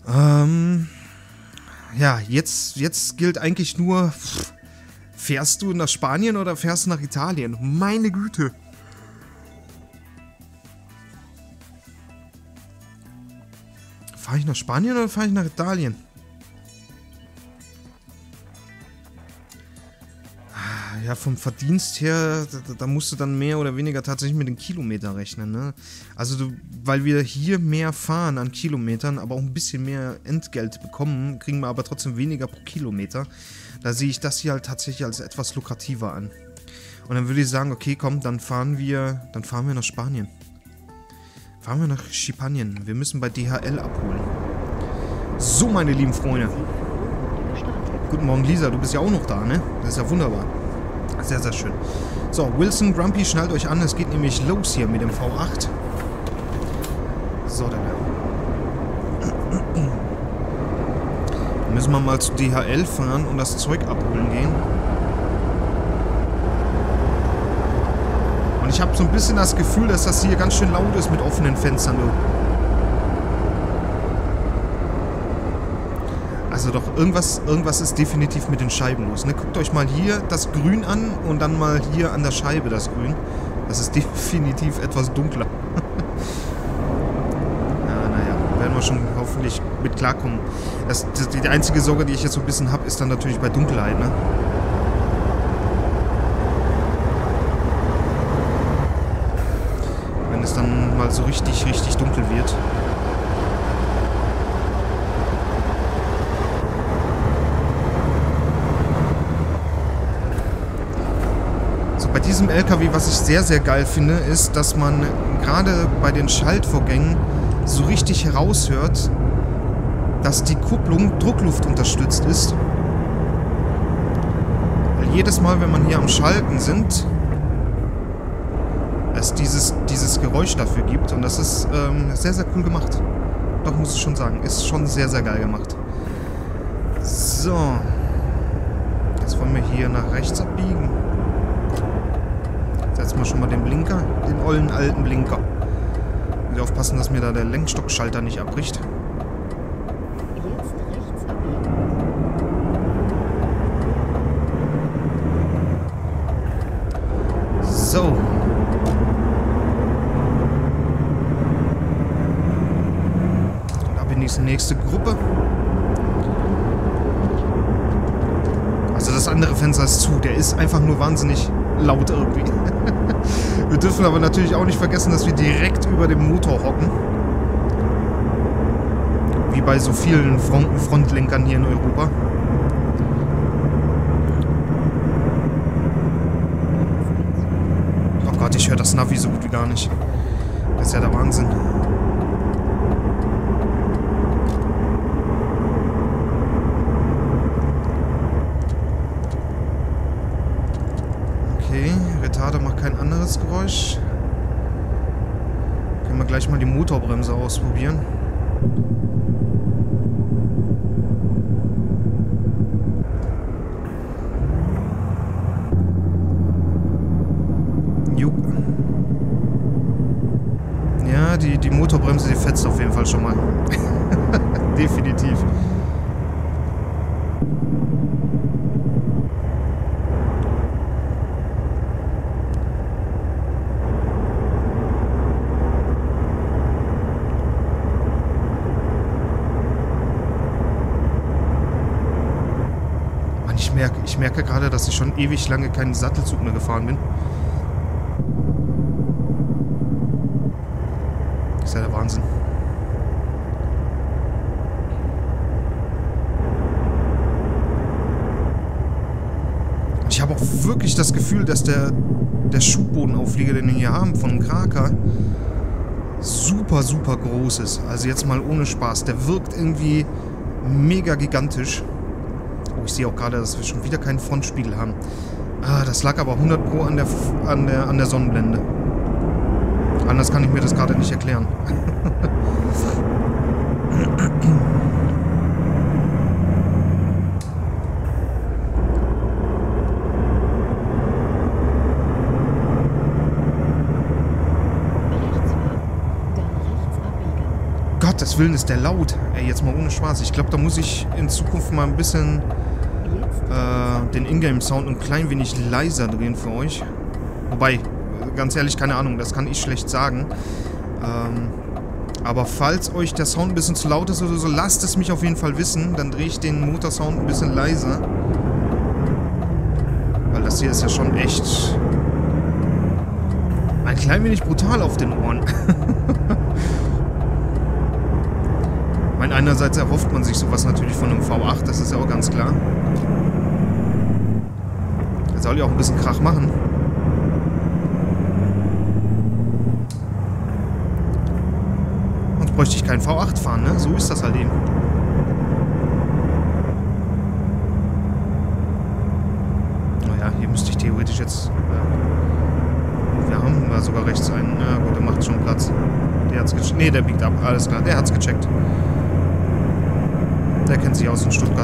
Ähm, ja, jetzt, jetzt gilt eigentlich nur, pff, fährst du nach Spanien oder fährst du nach Italien? Meine Güte. Fahre ich nach Spanien oder fahre ich nach Italien? Ja, vom Verdienst her, da, da musst du dann mehr oder weniger tatsächlich mit den Kilometern rechnen, ne? Also, du, weil wir hier mehr fahren an Kilometern, aber auch ein bisschen mehr Entgelt bekommen, kriegen wir aber trotzdem weniger pro Kilometer. Da sehe ich das hier halt tatsächlich als etwas lukrativer an. Und dann würde ich sagen, okay, komm, dann fahren wir, dann fahren wir nach Spanien. Fahren wir nach Schipanien. Wir müssen bei D H L abholen. So, meine lieben Freunde. Guten Morgen, Lisa, du bist ja auch noch da, ne? Das ist ja wunderbar. Sehr, sehr schön. So, Wilson, Grumpy, schnallt euch an. Es geht nämlich los hier mit dem V acht. So, dann. Dann müssen wir mal zu D H L fahren und das Zeug abholen gehen. Und ich habe so ein bisschen das Gefühl, dass das hier ganz schön laut ist mit offenen Fenstern, du. Also doch, irgendwas, irgendwas ist definitiv mit den Scheiben los. Ne? Guckt euch mal hier das Grün an und dann mal hier an der Scheibe das Grün. Das ist definitiv etwas dunkler. Ja, naja, werden wir schon hoffentlich mit klarkommen. Das, das, die einzige Sorge, die ich jetzt so ein bisschen habe, ist dann natürlich bei Dunkelheit. Ne? Wenn es dann mal so richtig, richtig dunkel wird. Bei diesem L K W, was ich sehr, sehr geil finde, ist, dass man gerade bei den Schaltvorgängen so richtig heraushört, dass die Kupplung Druckluft unterstützt ist. Weil jedes Mal, wenn man hier am Schalten sind, es dieses, dieses Geräusch dafür gibt. Und das ist ähm, sehr, sehr cool gemacht. Doch, muss ich schon sagen. Ist schon sehr, sehr geil gemacht. So. Jetzt wollen wir hier nach rechts abbiegen. Setzen wir schon mal den Blinker, den ollen alten Blinker. Wieder aufpassen, dass mir da der Lenkstockschalter nicht abbricht. Jetzt rechts abbiegen. So. Und ab in die nächste Gruppe. Also das andere Fenster ist zu. Der ist einfach nur wahnsinnig laut irgendwie. Wir dürfen aber natürlich auch nicht vergessen, dass wir direkt über dem Motor hocken. Wie bei so vielen Front Frontlenkern hier in Europa. Oh Gott, ich höre das Navi so gut wie gar nicht. Das ist ja der Wahnsinn. Okay, Retarder macht kein anderes Geräusch. Können wir gleich mal die Motorbremse ausprobieren. Jupp. Ja, die, die Motorbremse, die fetzt auf jeden Fall schon mal. Definitiv. Ich merke, ich merke gerade, dass ich schon ewig lange keinen Sattelzug mehr gefahren bin. Das ist ja der Wahnsinn. Ich habe auch wirklich das Gefühl, dass der, der Schubbodenauflieger, den wir hier haben, von Kraker, super, super groß ist. Also jetzt mal ohne Spaß. Der wirkt irgendwie mega gigantisch. Oh, ich sehe auch gerade, dass wir schon wieder keinen Frontspiegel haben. Ah, das lag aber hundert Pro an der, an der, an der Sonnenblende. Anders kann ich mir das gerade nicht erklären. Gottes Willen ist der laut. Ey, jetzt mal ohne Spaß. Ich glaube, da muss ich in Zukunft mal ein bisschen äh, den Ingame-Sound ein klein wenig leiser drehen für euch. Wobei, ganz ehrlich, keine Ahnung, das kann ich schlecht sagen. Ähm, aber falls euch der Sound ein bisschen zu laut ist oder so, lasst es mich auf jeden Fall wissen. Dann drehe ich den Motorsound ein bisschen leiser. Weil das hier ist ja schon echt ein klein wenig brutal auf den Ohren. Ich meine, einerseits erhofft man sich sowas natürlich von einem V acht, das ist ja auch ganz klar. Er soll ja auch ein bisschen Krach machen. Sonst bräuchte ich keinen V acht fahren, ne? So ist das halt eben. Naja, hier müsste ich theoretisch jetzt... Äh, wir haben da sogar rechts einen. Na gut, der macht schon Platz. Der hat's gecheckt. Ne, der biegt ab. Alles klar, der hat's gecheckt. Der kennt sich aus in Stuttgart.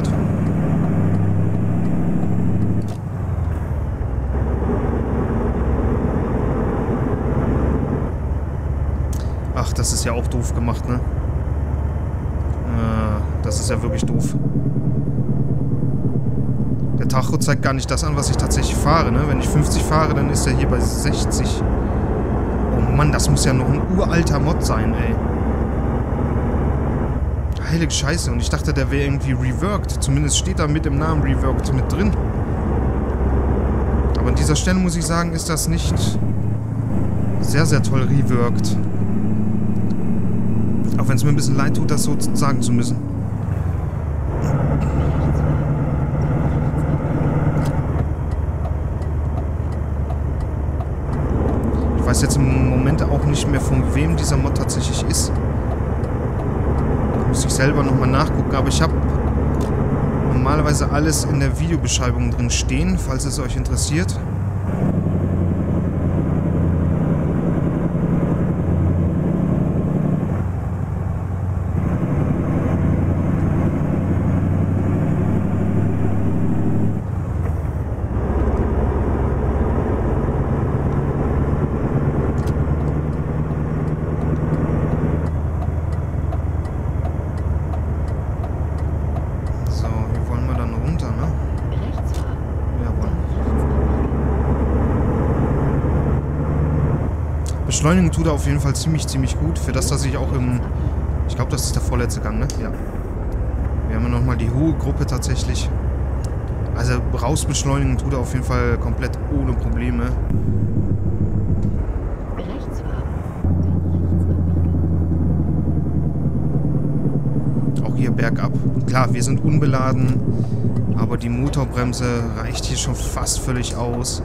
Ach, das ist ja auch doof gemacht, ne? Äh, das ist ja wirklich doof. Der Tacho zeigt gar nicht das an, was ich tatsächlich fahre, ne? Wenn ich fünfzig fahre, dann ist er hier bei sechzig. Oh Mann, das muss ja noch ein uralter Mod sein, ey. Heilige Scheiße. Und ich dachte, der wäre irgendwie reworked. Zumindest steht da mit im Namen reworked mit drin. Aber an dieser Stelle muss ich sagen, ist das nicht sehr, sehr toll reworked. Auch wenn es mir ein bisschen leid tut, das so sagen zu müssen. Ich weiß jetzt im Moment auch nicht mehr, von wem dieser Mod tatsächlich ist. Muss ich selber nochmal nachgucken, aber ich habe normalerweise alles in der Videobeschreibung drin stehen, falls es euch interessiert. Beschleunigen tut er auf jeden Fall ziemlich, ziemlich gut. Für das, dass ich auch im... Ich glaube, das ist der vorletzte Gang, ne? Ja. Wir haben ja nochmal die hohe Gruppe tatsächlich. Also rausbeschleunigen tut er auf jeden Fall komplett ohne Probleme. Auch hier bergab. Klar, wir sind unbeladen, aber die Motorbremse reicht hier schon fast völlig aus.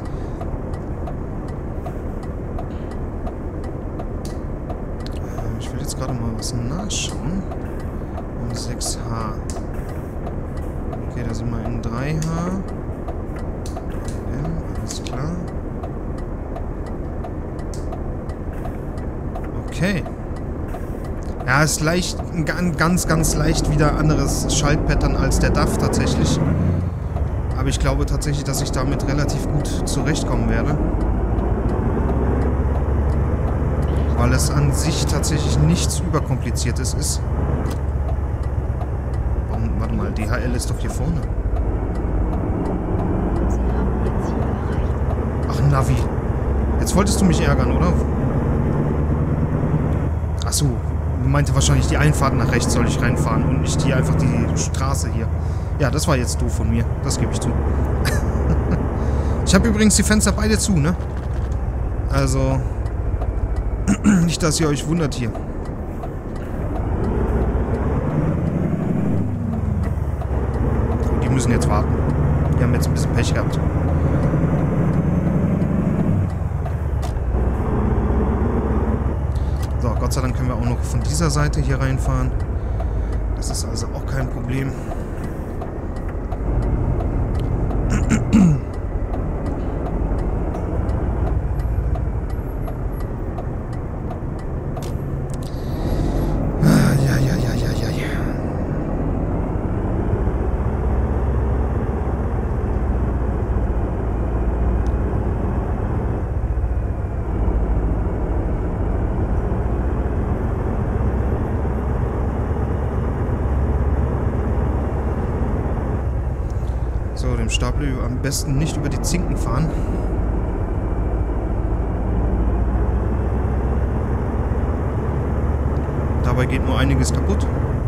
Gerade mal was nachschauen. Um sechs H. Okay, da sind wir in drei H. M, alles klar. Okay. Ja, ist leicht, ganz, ganz leicht wieder anderes Schaltpattern als der D A F tatsächlich. Aber ich glaube tatsächlich, dass ich damit relativ gut zurechtkommen werde. Weil es an sich tatsächlich nichts Überkompliziertes ist. Warum, warte mal, D H L ist doch hier vorne. Ach, Navi. Jetzt wolltest du mich ärgern, oder? Achso, meinte wahrscheinlich die Einfahrt nach rechts soll ich reinfahren und nicht die einfach die Straße hier. Ja, das war jetzt doof von mir. Das gebe ich zu. Ich habe übrigens die Fenster beide zu, ne? Also... Nicht, dass ihr euch wundert hier. Die müssen jetzt warten. Die haben jetzt ein bisschen Pech gehabt. So, Gott sei Dank können wir auch noch von dieser Seite hier reinfahren. Das ist also auch kein Problem. Stapler am besten nicht über die Zinken fahren. Dabei geht nur einiges kaputt.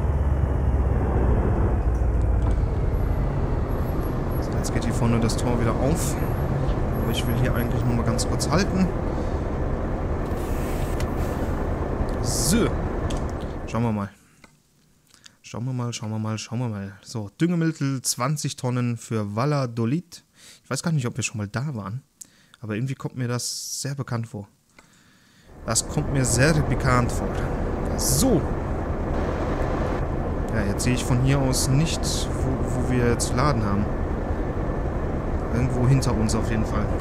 So, jetzt geht hier vorne das Tor wieder auf. Aber ich will hier eigentlich nur mal ganz kurz halten. So. Schauen wir mal. Schauen wir mal, schauen wir mal, schauen wir mal. So, Düngemittel zwanzig Tonnen für Valladolid. Ich weiß gar nicht, ob wir schon mal da waren. Aber irgendwie kommt mir das sehr bekannt vor. Das kommt mir sehr bekannt vor. So. Ja, jetzt sehe ich von hier aus nicht, wo, wo wir zu laden haben. Irgendwo hinter uns auf jeden Fall.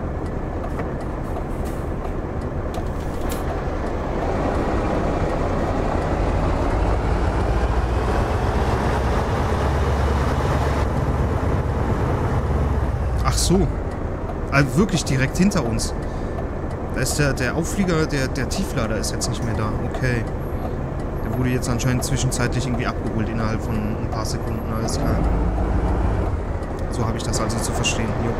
Ach so. Also wirklich direkt hinter uns. Da ist der, der Aufflieger, der, der Tieflader ist jetzt nicht mehr da. Okay. Der wurde jetzt anscheinend zwischenzeitlich irgendwie abgeholt innerhalb von ein paar Sekunden. Alles klar. So habe ich das also zu verstehen. Jo.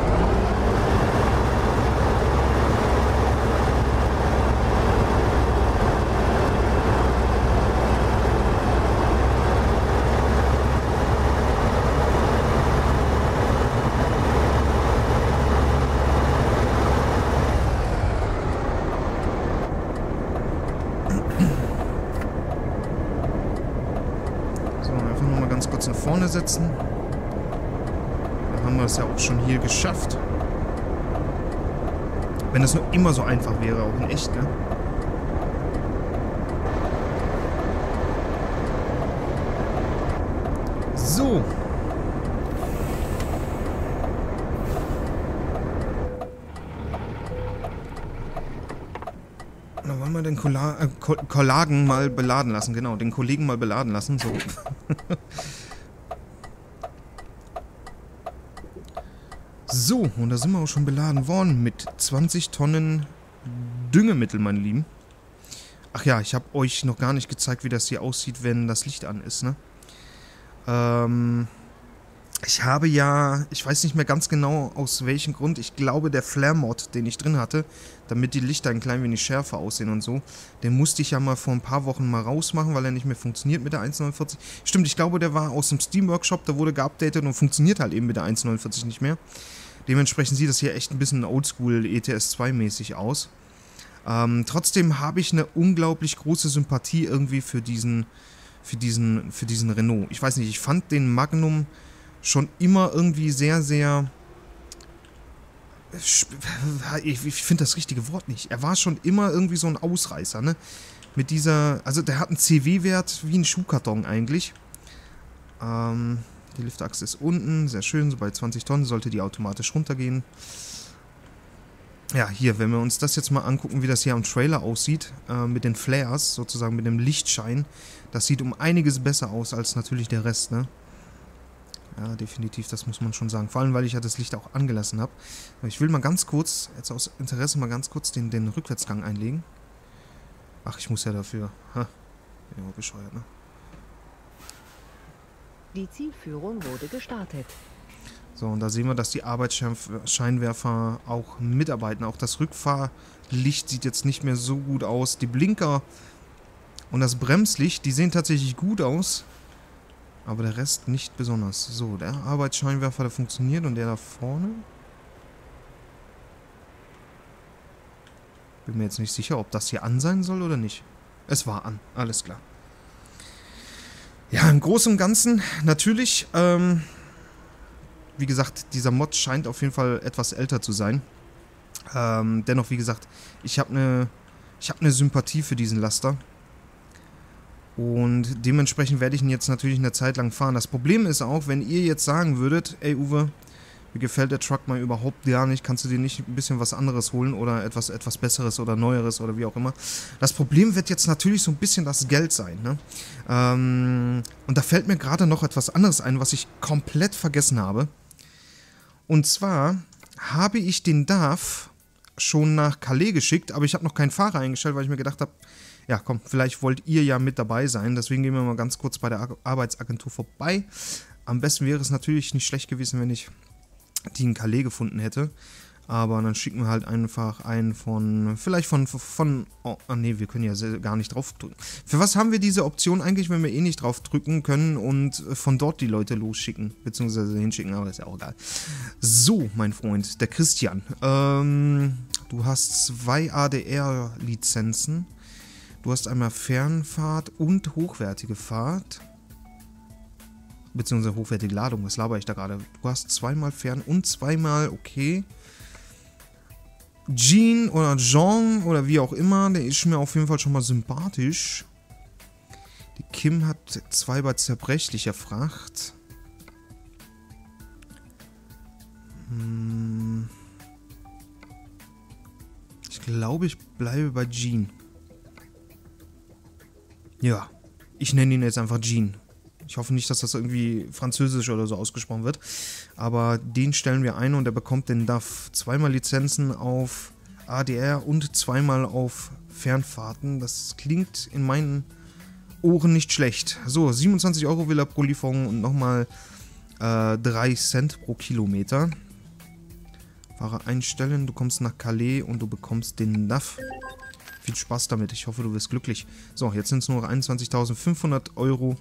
Nach vorne setzen. Dann haben wir es ja auch schon hier geschafft. Wenn es nur immer so einfach wäre, auch in echt, ne? So. Na, wollen wir den Colla äh, Collagen mal beladen lassen. Genau, den Kollegen mal beladen lassen. So. So, und da sind wir auch schon beladen worden mit zwanzig Tonnen Düngemittel, meine Lieben. Ach ja, ich habe euch noch gar nicht gezeigt, wie das hier aussieht, wenn das Licht an ist, ne? Ähm, ich habe ja, ich weiß nicht mehr ganz genau aus welchem Grund, ich glaube der Flare-Mod, den ich drin hatte, damit die Lichter ein klein wenig schärfer aussehen und so, den musste ich ja mal vor ein paar Wochen mal rausmachen, weil er nicht mehr funktioniert mit der eins Punkt neunundvierzig. Stimmt, ich glaube, der war aus dem Steam-Workshop, der wurde geupdatet und funktioniert halt eben mit der eins Punkt neunundvierzig nicht mehr. Dementsprechend sieht das hier echt ein bisschen oldschool E T S zwei mäßig aus. Ähm, trotzdem habe ich eine unglaublich große Sympathie irgendwie für diesen, für diesen, für diesen Renault. Ich weiß nicht, ich fand den Magnum schon immer irgendwie sehr, sehr... Ich, ich finde das richtige Wort nicht. Er war schon immer irgendwie so ein Ausreißer, ne? Mit dieser... Also der hat einen C W-Wert wie ein Schuhkarton eigentlich. Ähm... Die Liftachse ist unten, sehr schön, so bei zwanzig Tonnen sollte die automatisch runtergehen. Ja, hier, wenn wir uns das jetzt mal angucken, wie das hier am Trailer aussieht, äh, mit den Flares, sozusagen mit dem Lichtschein, das sieht um einiges besser aus als natürlich der Rest, ne? Ja, definitiv, das muss man schon sagen. Vor allem, weil ich ja das Licht auch angelassen habe. Ich will mal ganz kurz, jetzt aus Interesse mal ganz kurz den, den Rückwärtsgang einlegen. Ach, ich muss ja dafür. Ha, ja, bescheuert, ne? Die Zielführung wurde gestartet. So, und da sehen wir, dass die Arbeitsscheinwerfer auch mitarbeiten. Auch das Rückfahrlicht sieht jetzt nicht mehr so gut aus. Die Blinker und das Bremslicht, die sehen tatsächlich gut aus. Aber der Rest nicht besonders. So, der Arbeitsscheinwerfer, der funktioniert. Und der da vorne? Bin mir jetzt nicht sicher, ob das hier an sein soll oder nicht. Es war an, alles klar. Ja, im Großen und Ganzen natürlich, ähm, wie gesagt, dieser Mod scheint auf jeden Fall etwas älter zu sein. Ähm, dennoch, wie gesagt, ich habe eine ich habe eine Sympathie für diesen Laster. Und dementsprechend werde ich ihn jetzt natürlich eine Zeit lang fahren. Das Problem ist auch, wenn ihr jetzt sagen würdet, ey Uwe, mir gefällt der Truck mal überhaupt gar nicht, kannst du dir nicht ein bisschen was anderes holen oder etwas, etwas Besseres oder Neueres oder wie auch immer. Das Problem wird jetzt natürlich so ein bisschen das Geld sein, ne? Ähm, und da fällt mir gerade noch etwas anderes ein, was ich komplett vergessen habe. Und zwar habe ich den D A F schon nach Calais geschickt, aber ich habe noch keinen Fahrer eingestellt, weil ich mir gedacht habe, Ja, komm, vielleicht wollt ihr ja mit dabei sein. Deswegen gehen wir mal ganz kurz bei der Ar Arbeitsagentur vorbei. Am besten wäre es natürlich nicht schlecht gewesen, wenn ich die in Calais gefunden hätte. Aber dann schicken wir halt einfach einen von, vielleicht von, von, oh, oh nee, wir können ja gar nicht drauf drücken. Für was haben wir diese Option eigentlich, wenn wir eh nicht drauf drücken können und von dort die Leute losschicken, beziehungsweise hinschicken, aber ist ja auch egal. So, mein Freund, der Christian, ähm, du hast zwei A D R-Lizenzen, du hast einmal Fernfahrt und hochwertige Fahrt. Beziehungsweise hochwertige Ladung, was laber ich da gerade? Du hast zweimal Fern und zweimal, okay. Jean oder Jean oder wie auch immer, der ist mir auf jeden Fall schon mal sympathisch. Die Kim hat zwei bei zerbrechlicher Fracht. Hm. Ich glaube, ich bleibe bei Jean. Ja, ich nenne ihn jetzt einfach Jean. Ich hoffe nicht, dass das irgendwie französisch oder so ausgesprochen wird. Aber den stellen wir ein und er bekommt den D A F. Zweimal Lizenzen auf A D R und zweimal auf Fernfahrten. Das klingt in meinen Ohren nicht schlecht. So, siebenundzwanzig Euro will er pro Lieferung und nochmal äh, drei Cent pro Kilometer. Fahrer einstellen, du kommst nach Calais und du bekommst den D A F. Viel Spaß damit, ich hoffe, du wirst glücklich. So, jetzt sind es nur einundzwanzigtausendfünfhundert Euro.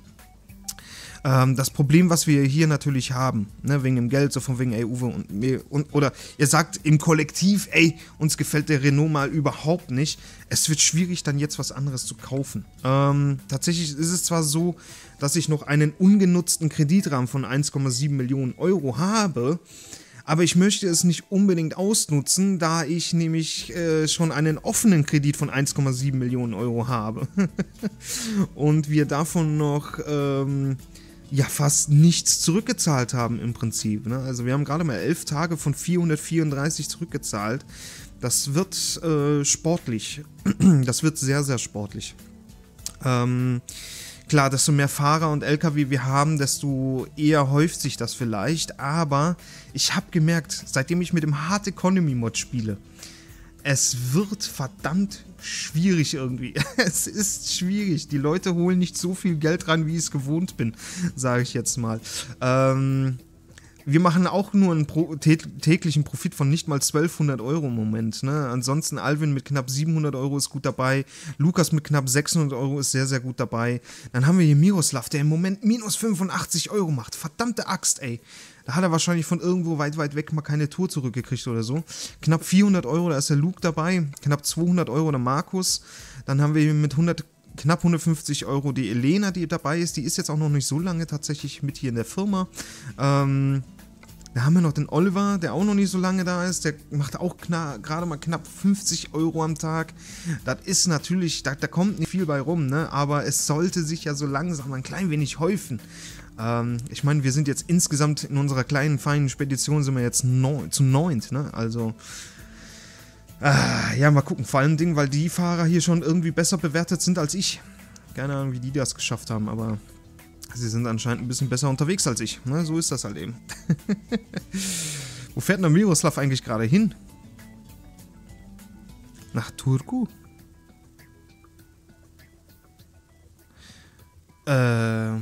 Das Problem, was wir hier natürlich haben, ne, wegen dem Geld, so von wegen, ey, Uwe, und mir, und, oder ihr sagt im Kollektiv, ey, uns gefällt der Renault mal überhaupt nicht, es wird schwierig, dann jetzt was anderes zu kaufen. Ähm, tatsächlich ist es zwar so, dass ich noch einen ungenutzten Kreditrahmen von eins Komma sieben Millionen Euro habe, aber ich möchte es nicht unbedingt ausnutzen, da ich nämlich äh, schon einen offenen Kredit von eins Komma sieben Millionen Euro habe. Und wir davon noch ähm, ja fast nichts zurückgezahlt haben im Prinzip. Ne? Also wir haben gerade mal elf Tage von vierhundertvierunddreißig zurückgezahlt. Das wird äh, sportlich. Das wird sehr, sehr sportlich. Ähm... Klar, desto mehr Fahrer und L K W wir haben, desto eher häuft sich das vielleicht, aber ich habe gemerkt, seitdem ich mit dem Hard Economy Mod spiele, es wird verdammt schwierig irgendwie. Es ist schwierig, die Leute holen nicht so viel Geld rein, wie ich es gewohnt bin, sage ich jetzt mal. Ähm... Wir machen auch nur einen pro täglichen Profit von nicht mal zwölfhundert Euro im Moment. Ne? Ansonsten Alvin mit knapp siebenhundert Euro ist gut dabei. Lukas mit knapp sechshundert Euro ist sehr, sehr gut dabei. Dann haben wir hier Miroslav, der im Moment minus fünfundachtzig Euro macht. Verdammte Axt, ey. Da hat er wahrscheinlich von irgendwo weit, weit weg mal keine Tour zurückgekriegt oder so. Knapp vierhundert Euro, da ist der Luke dabei. Knapp zweihundert Euro der Markus. Dann haben wir hier mit hundert knapp hundertfünfzig Euro die Elena, die dabei ist. Die ist jetzt auch noch nicht so lange tatsächlich mit hier in der Firma. Ähm... Da haben wir noch den Oliver, der auch noch nicht so lange da ist. Der macht auch gerade mal knapp fünfzig Euro am Tag. Das ist natürlich, da, da kommt nicht viel bei rum, ne? Aber es sollte sich ja so langsam ein klein wenig häufen. Ähm, ich meine, wir sind jetzt insgesamt in unserer kleinen, feinen Spedition sind wir jetzt neun, zu neunt, ne? Also, äh, ja, mal gucken. Vor allem Ding, weil die Fahrer hier schon irgendwie besser bewertet sind als ich. Keine Ahnung, wie die das geschafft haben, aber... Sie sind anscheinend ein bisschen besser unterwegs als ich. Ne? So ist das halt eben. Wo fährt denn der Miroslav eigentlich gerade hin? Nach Turku? Äh...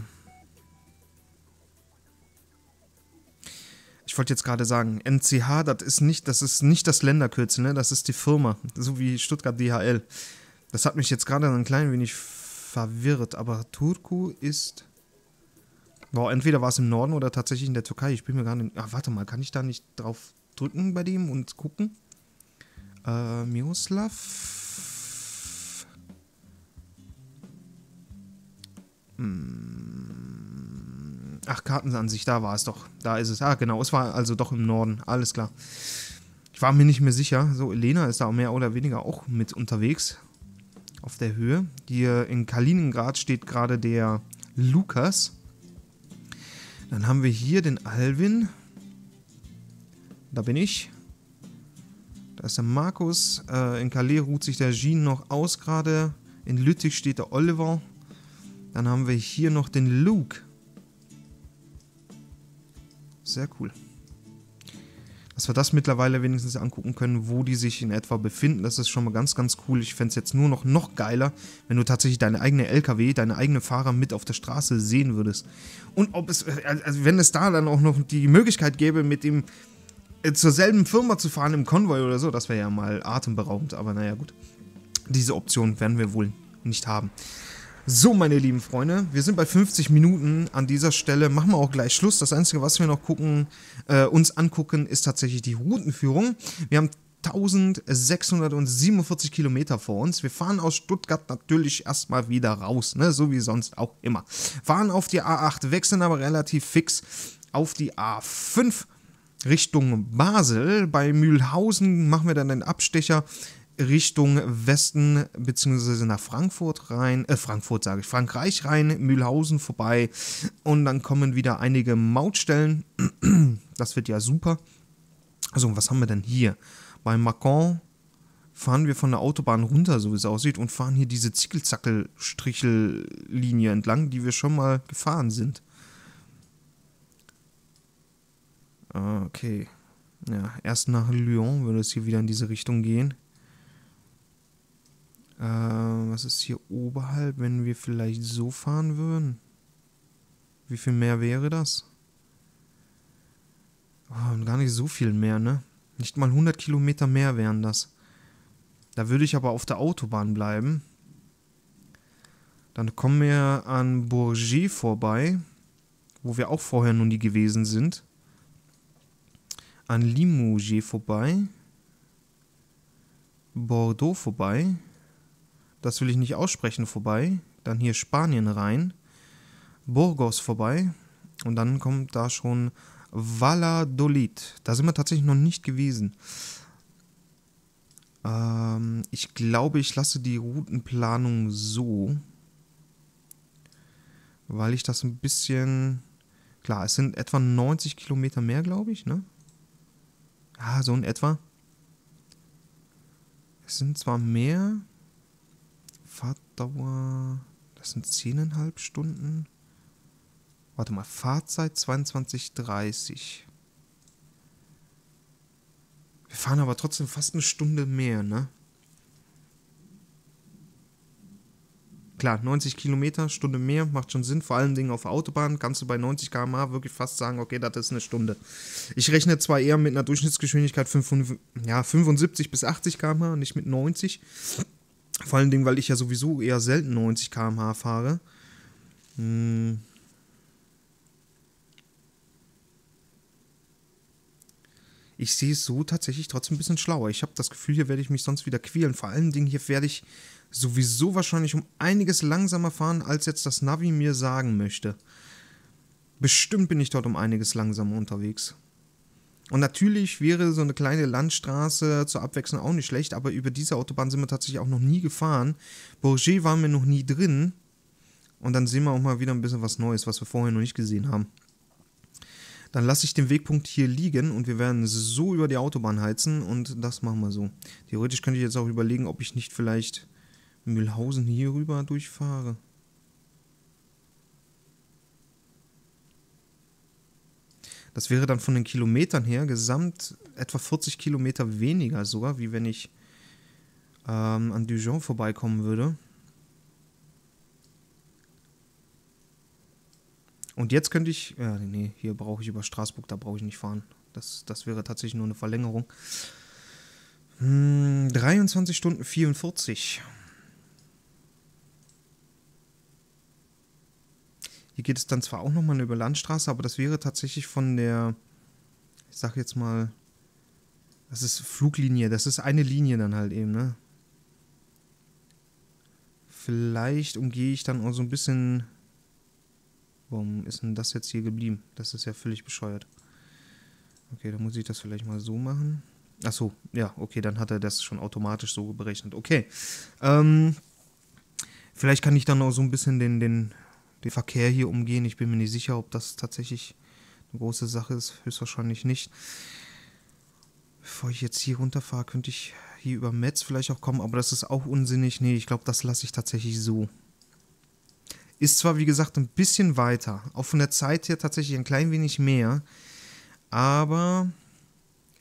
Ich wollte jetzt gerade sagen, N C H, das ist nicht, das ist nicht das Länderkürzel, ne? Das ist die Firma. So wie Stuttgart D H L. Das hat mich jetzt gerade ein klein wenig verwirrt. Aber Turku ist... Wow, entweder war es im Norden oder tatsächlich in der Türkei. Ich bin mir gar nicht... Ah, warte mal, kann ich da nicht drauf drücken bei dem und gucken? Äh, Miroslav... Hm. Ach, Kartenansicht, da war es doch. Da ist es. Ah, genau, es war also doch im Norden. Alles klar. Ich war mir nicht mehr sicher. So, Elena ist da mehr oder weniger auch mit unterwegs. Auf der Höhe. Hier in Kaliningrad steht gerade der Lukas. Dann haben wir hier den Alvin. Da bin ich. Da ist der Markus. Äh, in Calais ruht sich der Jean noch aus gerade. In Lüttich steht der Oliver. Dann haben wir hier noch den Luke. Sehr cool. Dass wir das mittlerweile wenigstens angucken können, wo die sich in etwa befinden. Das ist schon mal ganz, ganz cool. Ich fände es jetzt nur noch, noch geiler, wenn du tatsächlich deine eigene L K W, deine eigenen Fahrer mit auf der Straße sehen würdest. Und ob es, also wenn es da dann auch noch die Möglichkeit gäbe, mit dem äh, zur selben Firma zu fahren im Konvoi oder so, das wäre ja mal atemberaubend. Aber naja, gut. Diese Option werden wir wohl nicht haben. So, meine lieben Freunde, wir sind bei fünfzig Minuten an dieser Stelle. Machen wir auch gleich Schluss. Das Einzige, was wir noch gucken, äh, uns angucken, ist tatsächlich die Routenführung. Wir haben eintausendsechshundertsiebenundvierzig Kilometer vor uns. Wir fahren aus Stuttgart natürlich erstmal wieder raus, ne? So wie sonst auch immer. Fahren auf die A acht, wechseln aber relativ fix auf die A fünf Richtung Basel. Bei Mühlhausen machen wir dann den Abstecher Richtung Westen, beziehungsweise nach Frankfurt rein, äh, Frankfurt sage ich, Frankreich rein, Mühlhausen vorbei und dann kommen wieder einige Mautstellen. Das wird ja super. Also, was haben wir denn hier? Bei Macon fahren wir von der Autobahn runter, so wie es aussieht, und fahren hier diese Zickelzackel-Strichellinie entlang, die wir schon mal gefahren sind. Okay. Ja, erst nach Lyon würde es hier wieder in diese Richtung gehen. Äh, was ist hier oberhalb, wenn wir vielleicht so fahren würden? Wie viel mehr wäre das? Oh, gar nicht so viel mehr, ne? Nicht mal hundert Kilometer mehr wären das. Da würde ich aber auf der Autobahn bleiben. Dann kommen wir an Bourget vorbei, wo wir auch vorher noch nie gewesen sind. An Limoges vorbei. Bordeaux vorbei. Das will ich nicht aussprechen, vorbei. Dann hier Spanien rein. Burgos vorbei. Und dann kommt da schon Valladolid. Da sind wir tatsächlich noch nicht gewesen. Ähm, ich glaube, ich lasse die Routenplanung so. Weil ich das ein bisschen... Klar, es sind etwa neunzig Kilometer mehr, glaube ich, ne? Ja, so in etwa. Es sind zwar mehr... Fahrtdauer, das sind zehn Komma fünf Stunden. Warte mal, Fahrzeit zweiundzwanzig dreißig. Wir fahren aber trotzdem fast eine Stunde mehr, ne? Klar, neunzig Kilometer, Stunde mehr, macht schon Sinn. Vor allen Dingen auf der Autobahn kannst du bei neunzig Kilometer pro Stunde wirklich fast sagen, okay, das ist eine Stunde. Ich rechne zwar eher mit einer Durchschnittsgeschwindigkeit fünfundsiebzig bis achtzig Kilometer pro Stunde, nicht mit neunzig. Vor allen Dingen, weil ich ja sowieso eher selten neunzig Kilometer pro Stunde fahre. Hm. Ich sehe es so tatsächlich trotzdem ein bisschen schlauer. Ich habe das Gefühl, hier werde ich mich sonst wieder quälen. Vor allen Dingen, hier werde ich sowieso wahrscheinlich um einiges langsamer fahren, als jetzt das Navi mir sagen möchte. Bestimmt bin ich dort um einiges langsamer unterwegs. Und natürlich wäre so eine kleine Landstraße zur Abwechslung auch nicht schlecht, aber über diese Autobahn sind wir tatsächlich auch noch nie gefahren. Bourget waren wir noch nie drin. Und dann sehen wir auch mal wieder ein bisschen was Neues, was wir vorher noch nicht gesehen haben. Dann lasse ich den Wegpunkt hier liegen und wir werden so über die Autobahn heizen und das machen wir so. Theoretisch könnte ich jetzt auch überlegen, ob ich nicht vielleicht Mühlhausen hier rüber durchfahre. Das wäre dann von den Kilometern her gesamt etwa vierzig Kilometer weniger sogar, wie wenn ich ähm, an Dijon vorbeikommen würde. Und jetzt könnte ich, ja nee, hier brauche ich über Straßburg, da brauche ich nicht fahren. Das, das wäre tatsächlich nur eine Verlängerung. Hm, dreiundzwanzig Stunden vierundvierzig. Hier geht es dann zwar auch nochmal über Landstraße, aber das wäre tatsächlich von der, ich sag jetzt mal, das ist Fluglinie, das ist eine Linie dann halt eben, ne? Vielleicht umgehe ich dann auch so ein bisschen, warum ist denn das jetzt hier geblieben? Das ist ja völlig bescheuert. Okay, dann muss ich das vielleicht mal so machen. Achso, ja, okay, dann hat er das schon automatisch so berechnet. Okay, ähm, vielleicht kann ich dann auch so ein bisschen den, den, den Verkehr hier umgehen. Ich bin mir nicht sicher, ob das tatsächlich eine große Sache ist. Höchstwahrscheinlich nicht. Bevor ich jetzt hier runterfahre, könnte ich hier über Metz vielleicht auch kommen, aber das ist auch unsinnig. Nee, ich glaube, das lasse ich tatsächlich so. Ist zwar, wie gesagt, ein bisschen weiter, auch von der Zeit her tatsächlich ein klein wenig mehr, aber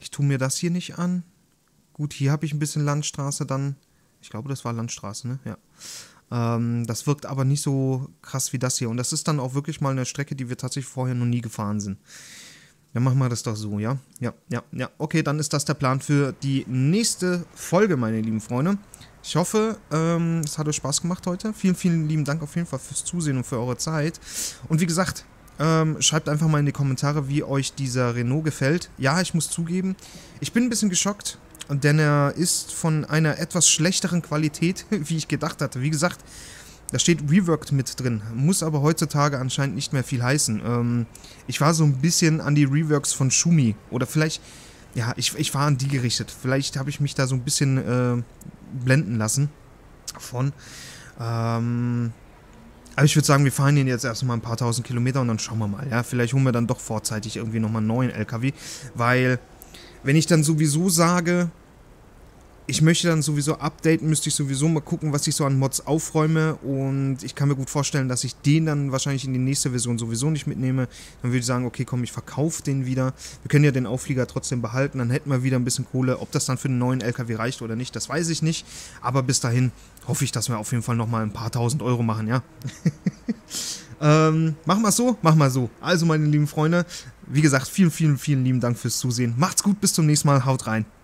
Ich tue mir das hier nicht an. Gut, hier habe ich ein bisschen Landstraße dann. Ich glaube, das war Landstraße, ne? Ja. Ähm, das wirkt aber nicht so krass wie das hier. Und das ist dann auch wirklich mal eine Strecke, die wir tatsächlich vorher noch nie gefahren sind. Dann machen wir das doch so, ja? Ja, ja, ja. Okay, dann ist das der Plan für die nächste Folge, meine lieben Freunde. Ich hoffe, ähm, es hat euch Spaß gemacht heute. Vielen, vielen lieben Dank auf jeden Fall fürs Zusehen und für eure Zeit. Und wie gesagt, ähm, schreibt einfach mal in die Kommentare, wie euch dieser Renault gefällt. Ja, ich muss zugeben, ich bin ein bisschen geschockt, denn er ist von einer etwas schlechteren Qualität, wie ich gedacht hatte. Wie gesagt, da steht Reworked mit drin, muss aber heutzutage anscheinend nicht mehr viel heißen. Ähm, ich war so ein bisschen an die Reworks von Schumi oder vielleicht, ja, ich, ich war an die gerichtet. Vielleicht habe ich mich da so ein bisschen äh, blenden lassen von. Ähm, aber ich würde sagen, wir fahren ihn jetzt erstmal ein paar tausend Kilometer und dann schauen wir mal. Ja, vielleicht holen wir dann doch vorzeitig irgendwie nochmal einen neuen L K W, weil wenn ich dann sowieso sage, ich möchte dann sowieso updaten, müsste ich sowieso mal gucken, was ich so an Mods aufräume und ich kann mir gut vorstellen, dass ich den dann wahrscheinlich in die nächste Version sowieso nicht mitnehme. Dann würde ich sagen, okay, komm, ich verkaufe den wieder. Wir können ja den Auflieger trotzdem behalten, dann hätten wir wieder ein bisschen Kohle. Ob das dann für einen neuen L K W reicht oder nicht, das weiß ich nicht. Aber bis dahin hoffe ich, dass wir auf jeden Fall nochmal ein paar tausend Euro machen, ja. ähm, machen wir es so? Machen wir so. Also, meine lieben Freunde, wie gesagt, vielen, vielen, vielen lieben Dank fürs Zusehen. Macht's gut, bis zum nächsten Mal, haut rein.